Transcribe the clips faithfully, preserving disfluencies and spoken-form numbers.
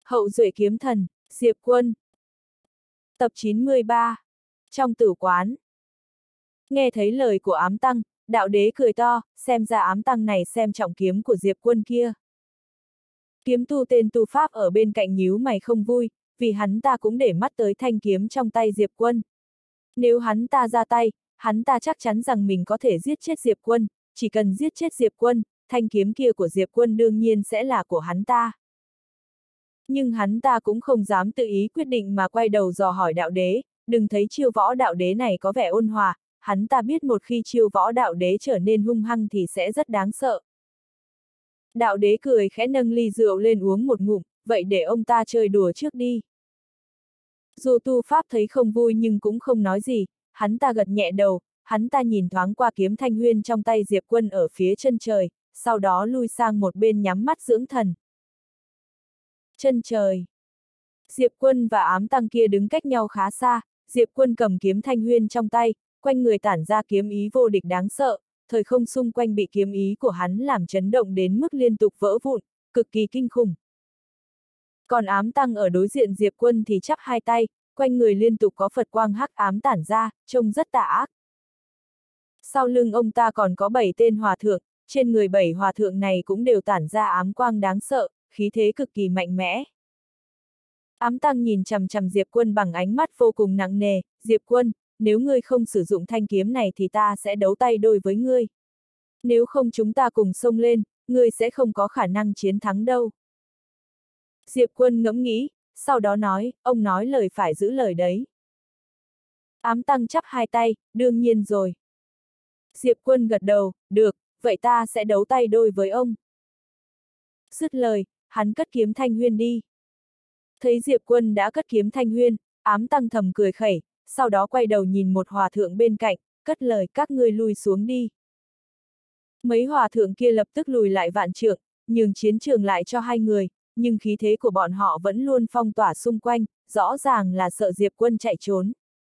Hậu duệ kiếm thần, Diệp Quân. Tập chín mươi ba. Trong tử quán. Nghe thấy lời của ám tăng, đạo đế cười to, xem ra ám tăng này xem trọng kiếm của Diệp Quân kia. Kiếm tu tên tu pháp ở bên cạnh nhíu mày không vui, vì hắn ta cũng để mắt tới thanh kiếm trong tay Diệp Quân. Nếu hắn ta ra tay, hắn ta chắc chắn rằng mình có thể giết chết Diệp Quân, chỉ cần giết chết Diệp Quân, thanh kiếm kia của Diệp Quân đương nhiên sẽ là của hắn ta. Nhưng hắn ta cũng không dám tự ý quyết định mà quay đầu dò hỏi đạo đế, đừng thấy chiêu võ đạo đế này có vẻ ôn hòa, hắn ta biết một khi chiêu võ đạo đế trở nên hung hăng thì sẽ rất đáng sợ. Đạo đế cười khẽ nâng ly rượu lên uống một ngụm, vậy để ông ta chơi đùa trước đi. Dù tu pháp thấy không vui nhưng cũng không nói gì, hắn ta gật nhẹ đầu, hắn ta nhìn thoáng qua kiếm thanh huyên trong tay Diệp Quân ở phía chân trời, sau đó lui sang một bên nhắm mắt dưỡng thần. Chân trời. Diệp Quân và ám tăng kia đứng cách nhau khá xa, Diệp Quân cầm kiếm thanh huyên trong tay, quanh người tản ra kiếm ý vô địch đáng sợ, thời không xung quanh bị kiếm ý của hắn làm chấn động đến mức liên tục vỡ vụn, cực kỳ kinh khủng. Còn ám tăng ở đối diện Diệp Quân thì chắp hai tay, quanh người liên tục có Phật quang hắc ám tản ra, trông rất tà ác. Sau lưng ông ta còn có bảy tên hòa thượng, trên người bảy hòa thượng này cũng đều tản ra ám quang đáng sợ, khí thế cực kỳ mạnh mẽ. Ám tăng nhìn chằm chằm Diệp Quân bằng ánh mắt vô cùng nặng nề, Diệp Quân, nếu ngươi không sử dụng thanh kiếm này thì ta sẽ đấu tay đôi với ngươi. Nếu không chúng ta cùng xông lên, ngươi sẽ không có khả năng chiến thắng đâu. Diệp Quân ngẫm nghĩ, sau đó nói, ông nói lời phải giữ lời đấy. Ám tăng chắp hai tay, đương nhiên rồi. Diệp Quân gật đầu, được, vậy ta sẽ đấu tay đôi với ông. Dứt lời, hắn cất kiếm thanh huyên đi. Thấy Diệp Quân đã cất kiếm thanh huyên, ám tăng thầm cười khẩy, sau đó quay đầu nhìn một hòa thượng bên cạnh, cất lời các ngươi lui xuống đi. Mấy hòa thượng kia lập tức lùi lại vạn trượng, nhường chiến trường lại cho hai người, nhưng khí thế của bọn họ vẫn luôn phong tỏa xung quanh, rõ ràng là sợ Diệp Quân chạy trốn.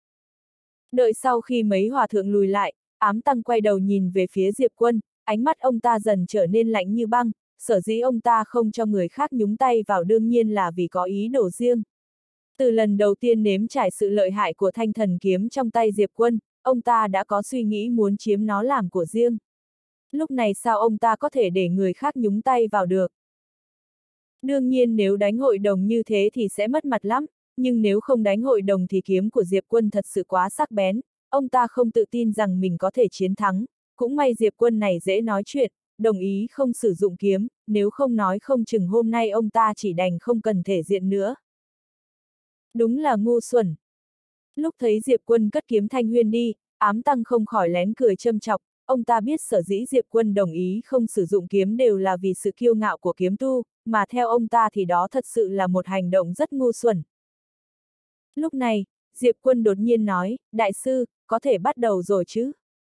Đợi sau khi mấy hòa thượng lùi lại, ám tăng quay đầu nhìn về phía Diệp Quân, ánh mắt ông ta dần trở nên lạnh như băng, sở dĩ ông ta không cho người khác nhúng tay vào đương nhiên là vì có ý đồ riêng. Từ lần đầu tiên nếm trải sự lợi hại của thanh thần kiếm trong tay Diệp Quân, ông ta đã có suy nghĩ muốn chiếm nó làm của riêng. Lúc này sao ông ta có thể để người khác nhúng tay vào được? Đương nhiên nếu đánh hội đồng như thế thì sẽ mất mặt lắm, nhưng nếu không đánh hội đồng thì kiếm của Diệp Quân thật sự quá sắc bén, ông ta không tự tin rằng mình có thể chiến thắng, cũng may Diệp Quân này dễ nói chuyện, đồng ý không sử dụng kiếm, nếu không nói không chừng hôm nay ông ta chỉ đành không cần thể diện nữa. Đúng là ngu xuẩn. Lúc thấy Diệp Quân cất kiếm thanh huyên đi, ám tăng không khỏi lén cười châm chọc, ông ta biết sở dĩ Diệp Quân đồng ý không sử dụng kiếm đều là vì sự kiêu ngạo của kiếm tu, mà theo ông ta thì đó thật sự là một hành động rất ngu xuẩn. Lúc này, Diệp Quân đột nhiên nói, đại sư, có thể bắt đầu rồi chứ?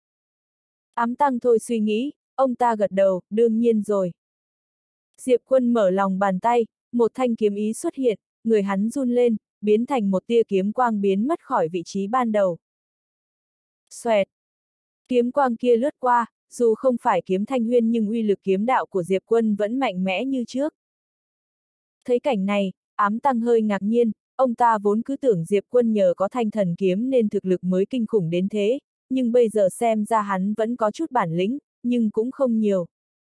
Ám tăng thôi suy nghĩ, ông ta gật đầu, đương nhiên rồi. Diệp Quân mở lòng bàn tay, một thanh kiếm ý xuất hiện, người hắn run lên, biến thành một tia kiếm quang biến mất khỏi vị trí ban đầu. Xoẹt! Kiếm quang kia lướt qua, dù không phải kiếm thanh huyên nhưng uy lực kiếm đạo của Diệp Quân vẫn mạnh mẽ như trước. Thấy cảnh này, ám tăng hơi ngạc nhiên, ông ta vốn cứ tưởng Diệp Quân nhờ có thanh thần kiếm nên thực lực mới kinh khủng đến thế, nhưng bây giờ xem ra hắn vẫn có chút bản lĩnh, nhưng cũng không nhiều.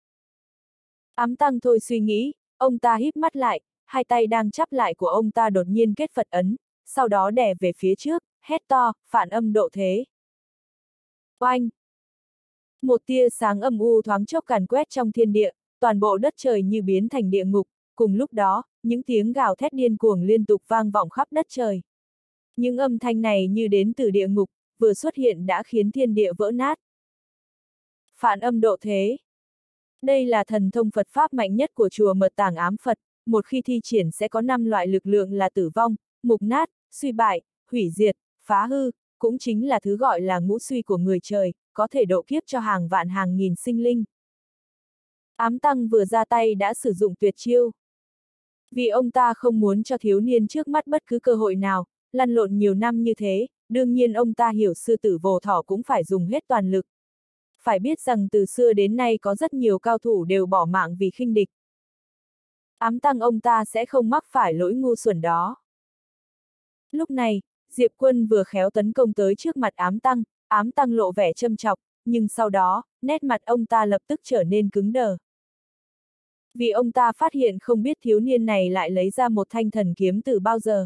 Ám tăng thôi suy nghĩ, ông ta híp mắt lại, hai tay đang chắp lại của ông ta đột nhiên kết Phật ấn, sau đó đè về phía trước, hét to, phản âm độ thế. Oanh! Một tia sáng âm u thoáng chốc càn quét trong thiên địa, toàn bộ đất trời như biến thành địa ngục, cùng lúc đó, những tiếng gào thét điên cuồng liên tục vang vọng khắp đất trời. Những âm thanh này như đến từ địa ngục, vừa xuất hiện đã khiến thiên địa vỡ nát. Phản âm độ thế. Đây là thần thông Phật Pháp mạnh nhất của chùa Mật Tàng Ám Phật, một khi thi triển sẽ có năm loại lực lượng là tử vong, mục nát, suy bại, hủy diệt, phá hư, cũng chính là thứ gọi là ngũ suy của người trời, có thể độ kiếp cho hàng vạn hàng nghìn sinh linh. Ám tăng vừa ra tay đã sử dụng tuyệt chiêu. Vì ông ta không muốn cho thiếu niên trước mắt bất cứ cơ hội nào, lăn lộn nhiều năm như thế, đương nhiên ông ta hiểu sư tử vồ thỏ cũng phải dùng hết toàn lực. Phải biết rằng từ xưa đến nay có rất nhiều cao thủ đều bỏ mạng vì khinh địch. ám tăng ông ta sẽ không mắc phải lỗi ngu xuẩn đó. Lúc này, Diệp Quân vừa khéo tấn công tới trước mặt ám tăng, ám tăng lộ vẻ châm chọc, nhưng sau đó, nét mặt ông ta lập tức trở nên cứng đờ. Vì ông ta phát hiện không biết thiếu niên này lại lấy ra một thanh thần kiếm từ bao giờ.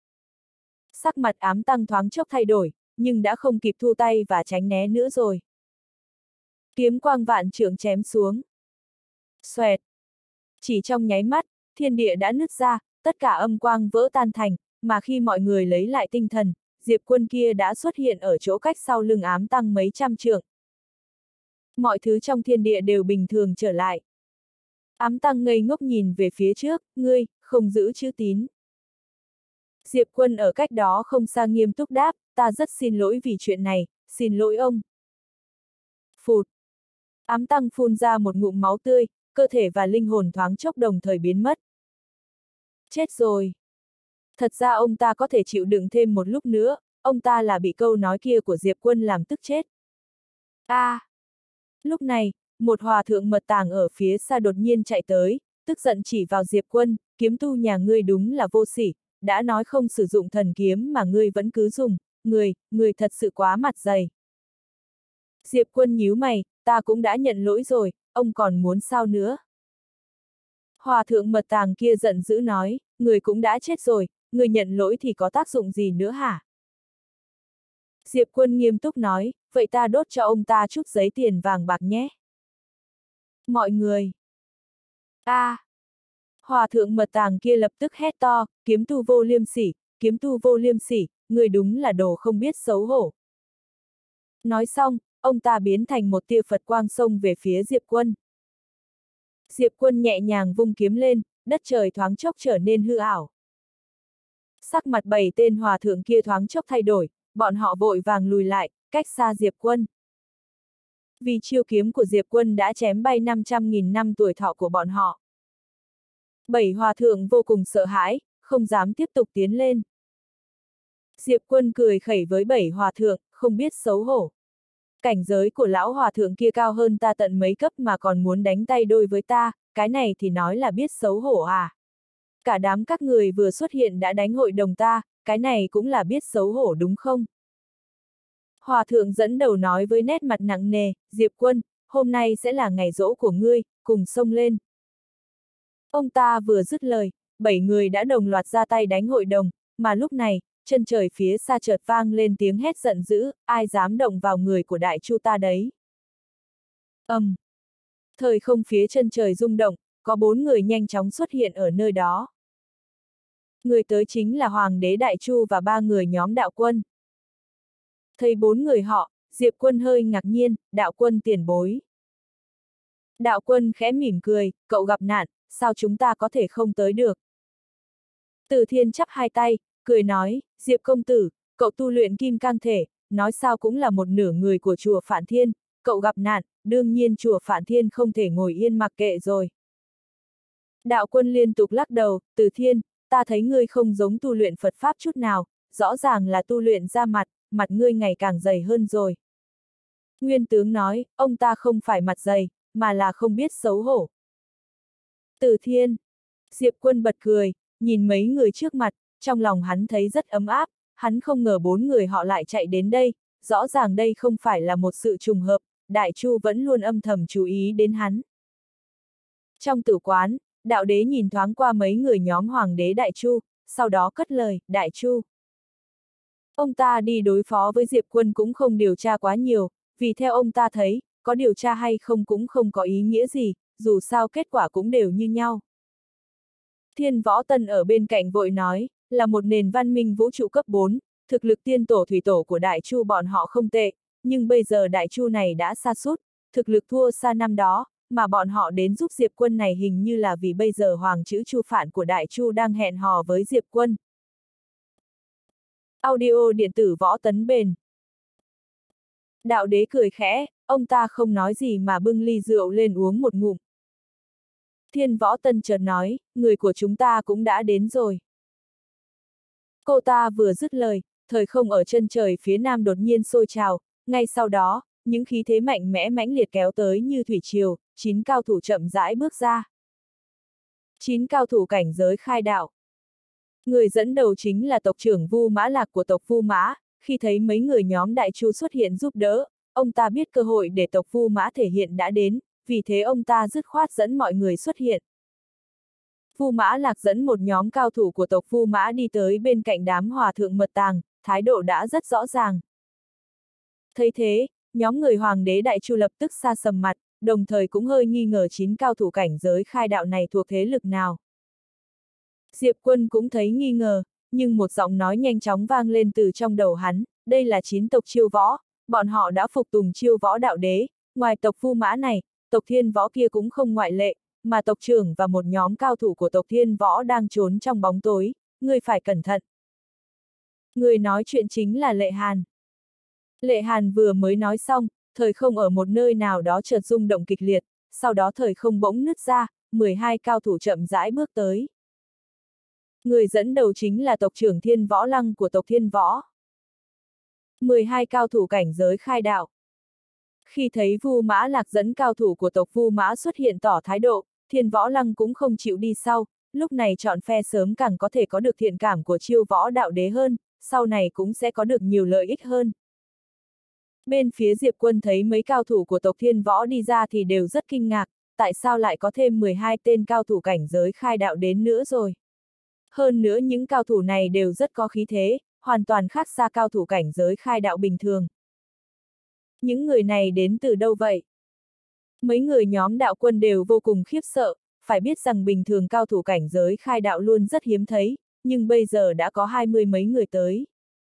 Sắc mặt ám tăng thoáng chốc thay đổi, nhưng đã không kịp thu tay và tránh né nữa rồi. Kiếm quang vạn trượng chém xuống. Xoẹt. Chỉ trong nháy mắt, thiên địa đã nứt ra, tất cả âm quang vỡ tan thành, mà khi mọi người lấy lại tinh thần, Diệp Quân kia đã xuất hiện ở chỗ cách sau lưng ám tăng mấy trăm trượng. Mọi thứ trong thiên địa đều bình thường trở lại. Ám tăng ngây ngốc nhìn về phía trước, ngươi, không giữ chữ tín. Diệp Quân ở cách đó không xa nghiêm túc đáp, ta rất xin lỗi vì chuyện này, xin lỗi ông. Phụt. Ám tăng phun ra một ngụm máu tươi, cơ thể và linh hồn thoáng chốc đồng thời biến mất. Chết rồi. Thật ra ông ta có thể chịu đựng thêm một lúc nữa, ông ta là bị câu nói kia của Diệp Quân làm tức chết. A. À. Lúc này, một hòa thượng mật tàng ở phía xa đột nhiên chạy tới, tức giận chỉ vào Diệp Quân, kiếm tu nhà ngươi đúng là vô sỉ, đã nói không sử dụng thần kiếm mà ngươi vẫn cứ dùng, người, người thật sự quá mặt dày. Diệp Quân nhíu mày, ta cũng đã nhận lỗi rồi, ông còn muốn sao nữa? Hòa thượng mật tàng kia giận dữ nói, người cũng đã chết rồi, người nhận lỗi thì có tác dụng gì nữa hả? Diệp Quân nghiêm túc nói, vậy ta đốt cho ông ta chút giấy tiền vàng bạc nhé. Mọi người. A. À. Hòa thượng mật tàng kia lập tức hét to, kiếm tu vô liêm sỉ, kiếm tu vô liêm sỉ, người đúng là đồ không biết xấu hổ. Nói xong, ông ta biến thành một tia Phật quang xông về phía Diệp Quân. Diệp Quân nhẹ nhàng vung kiếm lên, đất trời thoáng chốc trở nên hư ảo. Sắc mặt bảy tên hòa thượng kia thoáng chốc thay đổi, bọn họ vội vàng lùi lại, cách xa Diệp Quân. Vì chiêu kiếm của Diệp Quân đã chém bay năm trăm nghìn năm tuổi thọ của bọn họ. Bảy hòa thượng vô cùng sợ hãi, không dám tiếp tục tiến lên. Diệp Quân cười khẩy với bảy hòa thượng, không biết xấu hổ. Cảnh giới của lão hòa thượng kia cao hơn ta tận mấy cấp mà còn muốn đánh tay đôi với ta, cái này thì nói là biết xấu hổ à? Cả đám các người vừa xuất hiện đã đánh hội đồng ta, cái này cũng là biết xấu hổ đúng không? Hòa thượng dẫn đầu nói với nét mặt nặng nề, Diệp Quân, hôm nay sẽ là ngày giỗ của ngươi, cùng xông lên. Ông ta vừa dứt lời, bảy người đã đồng loạt ra tay đánh hội đồng, mà lúc này, chân trời phía xa chợt vang lên tiếng hét giận dữ, ai dám động vào người của đại chu ta đấy. Ầm. Um. Thời không phía chân trời rung động, có bốn người nhanh chóng xuất hiện ở nơi đó. Người tới chính là Hoàng đế Đại Chu và ba người nhóm đạo quân. Thấy bốn người họ, Diệp Quân hơi ngạc nhiên, đạo quân tiền bối. Đạo quân khẽ mỉm cười, cậu gặp nạn, sao chúng ta có thể không tới được? Từ Thiên chắp hai tay, cười nói, Diệp công tử, cậu tu luyện kim cang thể, nói sao cũng là một nửa người của chùa Phản Thiên, cậu gặp nạn, đương nhiên chùa Phản Thiên không thể ngồi yên mặc kệ rồi. Đạo quân liên tục lắc đầu, Từ Thiên, ta thấy ngươi không giống tu luyện Phật Pháp chút nào, rõ ràng là tu luyện ra mặt, mặt ngươi ngày càng dày hơn rồi. Nguyên tướng nói, ông ta không phải mặt dày, mà là không biết xấu hổ. Từ Thiên. Diệp Quân bật cười, nhìn mấy người trước mặt, trong lòng hắn thấy rất ấm áp, hắn không ngờ bốn người họ lại chạy đến đây, rõ ràng đây không phải là một sự trùng hợp, Đại Chu vẫn luôn âm thầm chú ý đến hắn. Trong tử quán, đạo đế nhìn thoáng qua mấy người nhóm Hoàng đế Đại Chu, sau đó cất lời, Đại Chu. Ông ta đi đối phó với Diệp Quân cũng không điều tra quá nhiều, vì theo ông ta thấy, có điều tra hay không cũng không có ý nghĩa gì, dù sao kết quả cũng đều như nhau. Thiên Võ Tân ở bên cạnh vội nói, là một nền văn minh vũ trụ cấp bốn, thực lực tiên tổ thủy tổ của Đại Chu bọn họ không tệ, nhưng bây giờ Đại Chu này đã sa sút, thực lực thua xa năm đó, mà bọn họ đến giúp Diệp Quân này hình như là vì bây giờ Hoàng chữ Chu Phản của Đại Chu đang hẹn hò với Diệp Quân. Audio điện tử Võ Tấn Bền. Đạo đế cười khẽ, ông ta không nói gì mà bưng ly rượu lên uống một ngụm. Thiên Võ Tân chợt nói, người của chúng ta cũng đã đến rồi. Cô ta vừa dứt lời, thời không ở chân trời phía nam đột nhiên sôi trào, ngay sau đó, những khí thế mạnh mẽ mãnh liệt kéo tới như thủy triều, chín cao thủ chậm rãi bước ra. Chín cao thủ cảnh giới khai đạo. Người dẫn đầu chính là tộc trưởng Vu Mã Lạc của tộc Vu Mã, khi thấy mấy người nhóm Đại Chu xuất hiện giúp đỡ, ông ta biết cơ hội để tộc Vu Mã thể hiện đã đến, vì thế ông ta dứt khoát dẫn mọi người xuất hiện. Vu Mã Lạc dẫn một nhóm cao thủ của tộc Vu Mã đi tới bên cạnh đám hòa thượng mật tàng, thái độ đã rất rõ ràng. Thấy thế, nhóm người hoàng đế Đại Chu lập tức sa sầm mặt, đồng thời cũng hơi nghi ngờ chín cao thủ cảnh giới khai đạo này thuộc thế lực nào. Diệp Quân cũng thấy nghi ngờ, nhưng một giọng nói nhanh chóng vang lên từ trong đầu hắn, đây là chín tộc Chiêu Võ, bọn họ đã phục tùng Chiêu Võ đạo đế, ngoài tộc Vu Mã này, tộc Thiên Võ kia cũng không ngoại lệ, mà tộc trưởng và một nhóm cao thủ của tộc Thiên Võ đang trốn trong bóng tối, ngươi phải cẩn thận. Người nói chuyện chính là Lệ Hàn. Lệ Hàn vừa mới nói xong, thời không ở một nơi nào đó chợt rung động kịch liệt, sau đó thời không bỗng nứt ra, mười hai cao thủ chậm rãi bước tới. Người dẫn đầu chính là tộc trưởng Thiên Võ Lăng của tộc Thiên Võ. mười hai cao thủ cảnh giới khai đạo. Khi thấy Vu Mã Lạc dẫn cao thủ của tộc Vu Mã xuất hiện tỏ thái độ, Thiên Võ Lăng cũng không chịu đi sau, lúc này chọn phe sớm càng có thể có được thiện cảm của Chiêu Võ đạo đế hơn, sau này cũng sẽ có được nhiều lợi ích hơn. Bên phía Diệp Quân thấy mấy cao thủ của tộc Thiên Võ đi ra thì đều rất kinh ngạc, tại sao lại có thêm mười hai tên cao thủ cảnh giới khai đạo đến nữa rồi. Hơn nữa những cao thủ này đều rất có khí thế, hoàn toàn khác xa cao thủ cảnh giới khai đạo bình thường. Những người này đến từ đâu vậy? Mấy người nhóm đạo quân đều vô cùng khiếp sợ, phải biết rằng bình thường cao thủ cảnh giới khai đạo luôn rất hiếm thấy, nhưng bây giờ đã có hai mươi mấy người tới.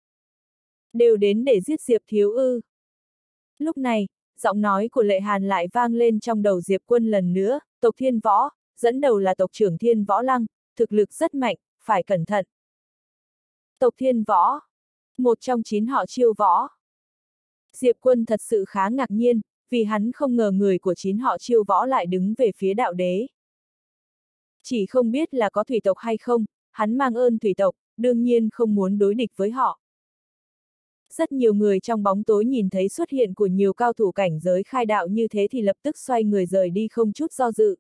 Đều đến để giết Diệp Thiếu ư. Lúc này, giọng nói của Lệ Hàn lại vang lên trong đầu Diệp Quân lần nữa, tộc Thiên Võ, dẫn đầu là tộc trưởng Thiên Võ Lăng, thực lực rất mạnh, phải cẩn thận. Tộc Thiên Võ, một trong chín họ Chiêu Võ. Diệp Quân thật sự khá ngạc nhiên, vì hắn không ngờ người của chín họ Chiêu Võ lại đứng về phía đạo đế. Chỉ không biết là có thủy tộc hay không, hắn mang ơn thủy tộc, đương nhiên không muốn đối địch với họ. Rất nhiều người trong bóng tối nhìn thấy xuất hiện của nhiều cao thủ cảnh giới khai đạo như thế thì lập tức xoay người rời đi không chút do dự.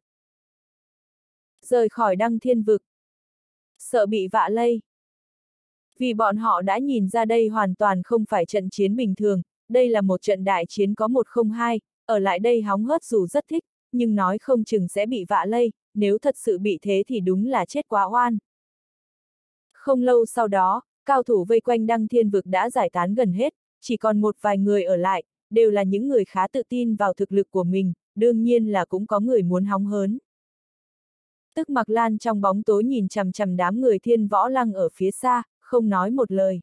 Rời khỏi Đăng Thiên Vực. Sợ bị vạ lây. Vì bọn họ đã nhìn ra đây hoàn toàn không phải trận chiến bình thường, đây là một trận đại chiến có một không hai, ở lại đây hóng hớt dù rất thích, nhưng nói không chừng sẽ bị vạ lây, nếu thật sự bị thế thì đúng là chết quá oan. Không lâu sau đó, cao thủ vây quanh Đăng Thiên Vực đã giải tán gần hết, chỉ còn một vài người ở lại, đều là những người khá tự tin vào thực lực của mình, đương nhiên là cũng có người muốn hóng hớn. Tức Mặc Lan trong bóng tối nhìn chằm chằm đám người Thiên Võ Lăng ở phía xa, không nói một lời.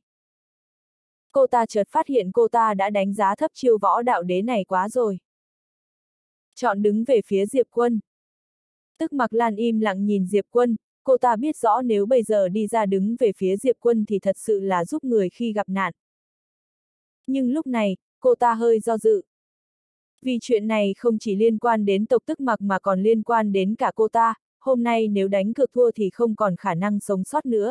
Cô ta chợt phát hiện cô ta đã đánh giá thấp Chiêu Võ đạo đế này quá rồi. Chọn đứng về phía Diệp Quân. Tức Mặc Lan im lặng nhìn Diệp Quân, cô ta biết rõ nếu bây giờ đi ra đứng về phía Diệp Quân thì thật sự là giúp người khi gặp nạn. Nhưng lúc này, cô ta hơi do dự. Vì chuyện này không chỉ liên quan đến tộc Tức Mặc mà còn liên quan đến cả cô ta, hôm nay nếu đánh cược thua thì không còn khả năng sống sót nữa.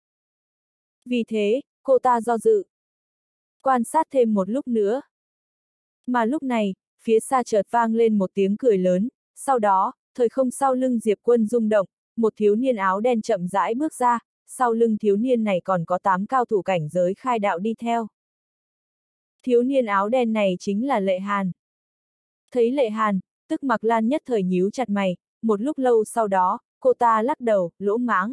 Vì thế, cô ta do dự. Quan sát thêm một lúc nữa. Mà lúc này, phía xa chợt vang lên một tiếng cười lớn, sau đó, thời không sau lưng Diệp Quân rung động, một thiếu niên áo đen chậm rãi bước ra, sau lưng thiếu niên này còn có tám cao thủ cảnh giới khai đạo đi theo. Thiếu niên áo đen này chính là Lệ Hàn. Thấy Lệ Hàn, Tức Mặc Lan nhất thời nhíu chặt mày, một lúc lâu sau đó, cô ta lắc đầu, lỗ mãng.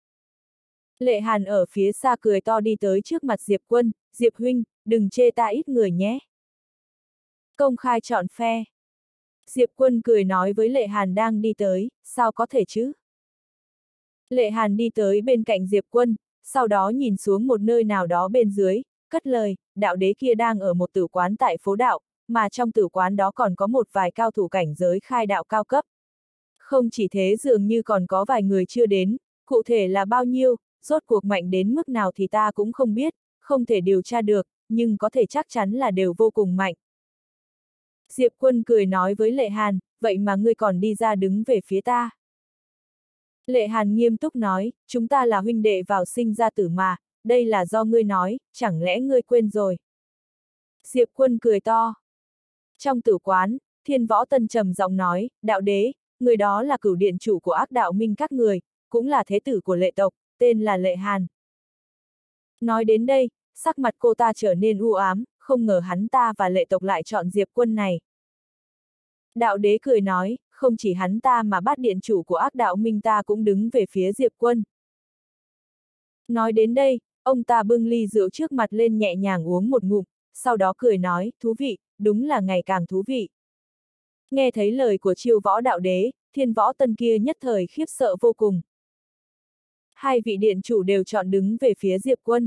Lệ Hàn ở phía xa cười to đi tới trước mặt Diệp Quân, Diệp huynh, đừng chê ta ít người nhé. Công khai chọn phe. Diệp Quân cười nói với Lệ Hàn đang đi tới, sao có thể chứ? Lệ Hàn đi tới bên cạnh Diệp Quân, sau đó nhìn xuống một nơi nào đó bên dưới, cất lời, đạo đế kia đang ở một tử quán tại phố đạo, mà trong tử quán đó còn có một vài cao thủ cảnh giới khai đạo cao cấp. Không chỉ thế dường như còn có vài người chưa đến, cụ thể là bao nhiêu, rốt cuộc mạnh đến mức nào thì ta cũng không biết, không thể điều tra được, nhưng có thể chắc chắn là đều vô cùng mạnh. Diệp Quân cười nói với Lệ Hàn, vậy mà ngươi còn đi ra đứng về phía ta. Lệ Hàn nghiêm túc nói, chúng ta là huynh đệ vào sinh ra tử mà, đây là do ngươi nói, chẳng lẽ ngươi quên rồi. Diệp Quân cười to. Trong tử quán, Thiên Võ Tân trầm giọng nói, đạo đế, người đó là cửu điện chủ của ác đạo minh các người, cũng là thế tử của lệ tộc, tên là Lệ Hàn. Nói đến đây, sắc mặt cô ta trở nên u ám, không ngờ hắn ta và lệ tộc lại chọn Diệp Quân này. Đạo đế cười nói, không chỉ hắn ta mà bát điện chủ của ác đạo minh ta cũng đứng về phía Diệp Quân. Nói đến đây, ông ta bưng ly rượu trước mặt lên nhẹ nhàng uống một ngụm, sau đó cười nói, thú vị, đúng là ngày càng thú vị. Nghe thấy lời của Chiêu Võ đạo đế, Thiên Võ Tân kia nhất thời khiếp sợ vô cùng. Hai vị điện chủ đều chọn đứng về phía Diệp Quân.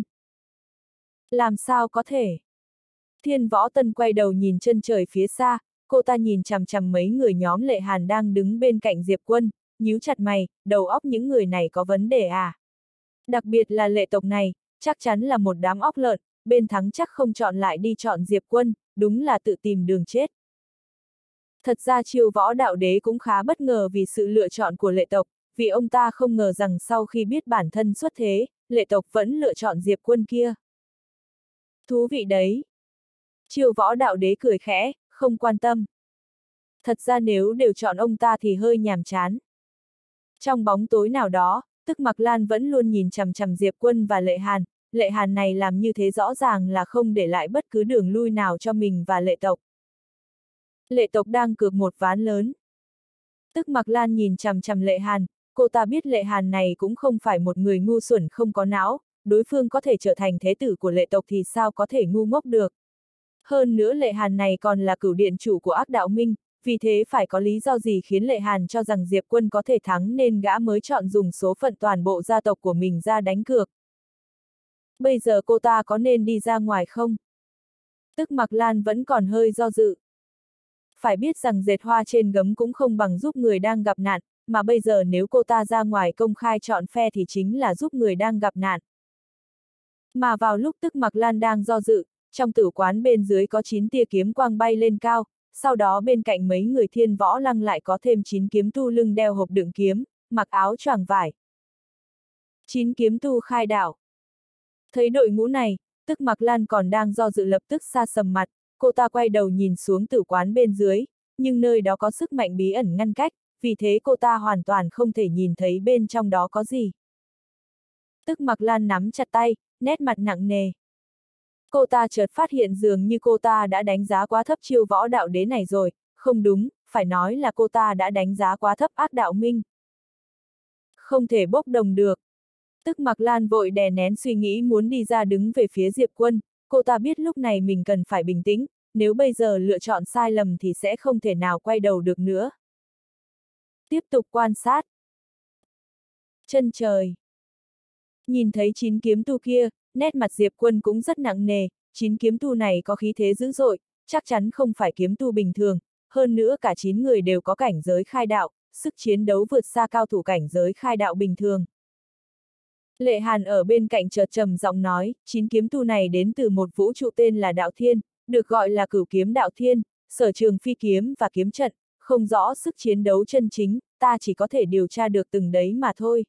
Làm sao có thể? Thiên Võ Tân quay đầu nhìn chân trời phía xa, cô ta nhìn chằm chằm mấy người nhóm Lệ Hàn đang đứng bên cạnh Diệp Quân, nhíu chặt mày, đầu óc những người này có vấn đề à? Đặc biệt là lệ tộc này, chắc chắn là một đám óc lợn, bên thắng chắc không chọn lại đi chọn Diệp Quân, đúng là tự tìm đường chết. Thật ra Chiêu Võ đạo đế cũng khá bất ngờ vì sự lựa chọn của lệ tộc, vì ông ta không ngờ rằng sau khi biết bản thân xuất thế, lệ tộc vẫn lựa chọn Diệp Quân kia. Thú vị đấy. Chiêu Võ đạo đế cười khẽ, không quan tâm. Thật ra nếu đều chọn ông ta thì hơi nhàm chán. Trong bóng tối nào đó, Tức Mặc Lan vẫn luôn nhìn chằm chằm Diệp Quân và Lệ Hàn, Lệ Hàn này làm như thế rõ ràng là không để lại bất cứ đường lui nào cho mình và lệ tộc. Lệ tộc đang cược một ván lớn. Tức Mặc Lan nhìn chằm chằm Lệ Hàn, cô ta biết Lệ Hàn này cũng không phải một người ngu xuẩn không có não, đối phương có thể trở thành thế tử của lệ tộc thì sao có thể ngu ngốc được. Hơn nữa Lệ Hàn này còn là cửu điện chủ của ác đạo minh, vì thế phải có lý do gì khiến Lệ Hàn cho rằng Diệp Quân có thể thắng nên gã mới chọn dùng số phận toàn bộ gia tộc của mình ra đánh cược. Bây giờ cô ta có nên đi ra ngoài không? Tức Mặc Lan vẫn còn hơi do dự. Phải biết rằng dệt hoa trên gấm cũng không bằng giúp người đang gặp nạn, mà bây giờ nếu cô ta ra ngoài công khai chọn phe thì chính là giúp người đang gặp nạn. Mà vào lúc Tức Mặc Lan đang do dự, trong tử quán bên dưới có chín tia kiếm quang bay lên cao, sau đó bên cạnh mấy người Thiên Võ Lăng lại có thêm chín kiếm tu lưng đeo hộp đựng kiếm, mặc áo choàng vải. Chín kiếm tu khai đạo. Thấy đội ngũ này, Tức Mặc Lan còn đang do dự lập tức sa sầm mặt, cô ta quay đầu nhìn xuống tử quán bên dưới, nhưng nơi đó có sức mạnh bí ẩn ngăn cách, vì thế cô ta hoàn toàn không thể nhìn thấy bên trong đó có gì. Tức Mặc Lan nắm chặt tay, nét mặt nặng nề. Cô ta chợt phát hiện dường như cô ta đã đánh giá quá thấp Chiêu Võ đạo đế này rồi, không đúng, phải nói là cô ta đã đánh giá quá thấp ác đạo minh. Không thể bốc đồng được. Tức Mặc Lan vội đè nén suy nghĩ muốn đi ra đứng về phía Diệp Quân, cô ta biết lúc này mình cần phải bình tĩnh, nếu bây giờ lựa chọn sai lầm thì sẽ không thể nào quay đầu được nữa. Tiếp tục quan sát. Chân trời. Nhìn thấy chín kiếm tu kia, nét mặt Diệp Quân cũng rất nặng nề, chín kiếm tu này có khí thế dữ dội, chắc chắn không phải kiếm tu bình thường, hơn nữa cả chín người đều có cảnh giới khai đạo, sức chiến đấu vượt xa cao thủ cảnh giới khai đạo bình thường. Lệ Hàn ở bên cạnh chợt trầm giọng nói, chín kiếm tu này đến từ một vũ trụ tên là Đạo Thiên, được gọi là Cửu Kiếm Đạo Thiên, sở trường phi kiếm và kiếm trận, không rõ sức chiến đấu chân chính, ta chỉ có thể điều tra được từng đấy mà thôi.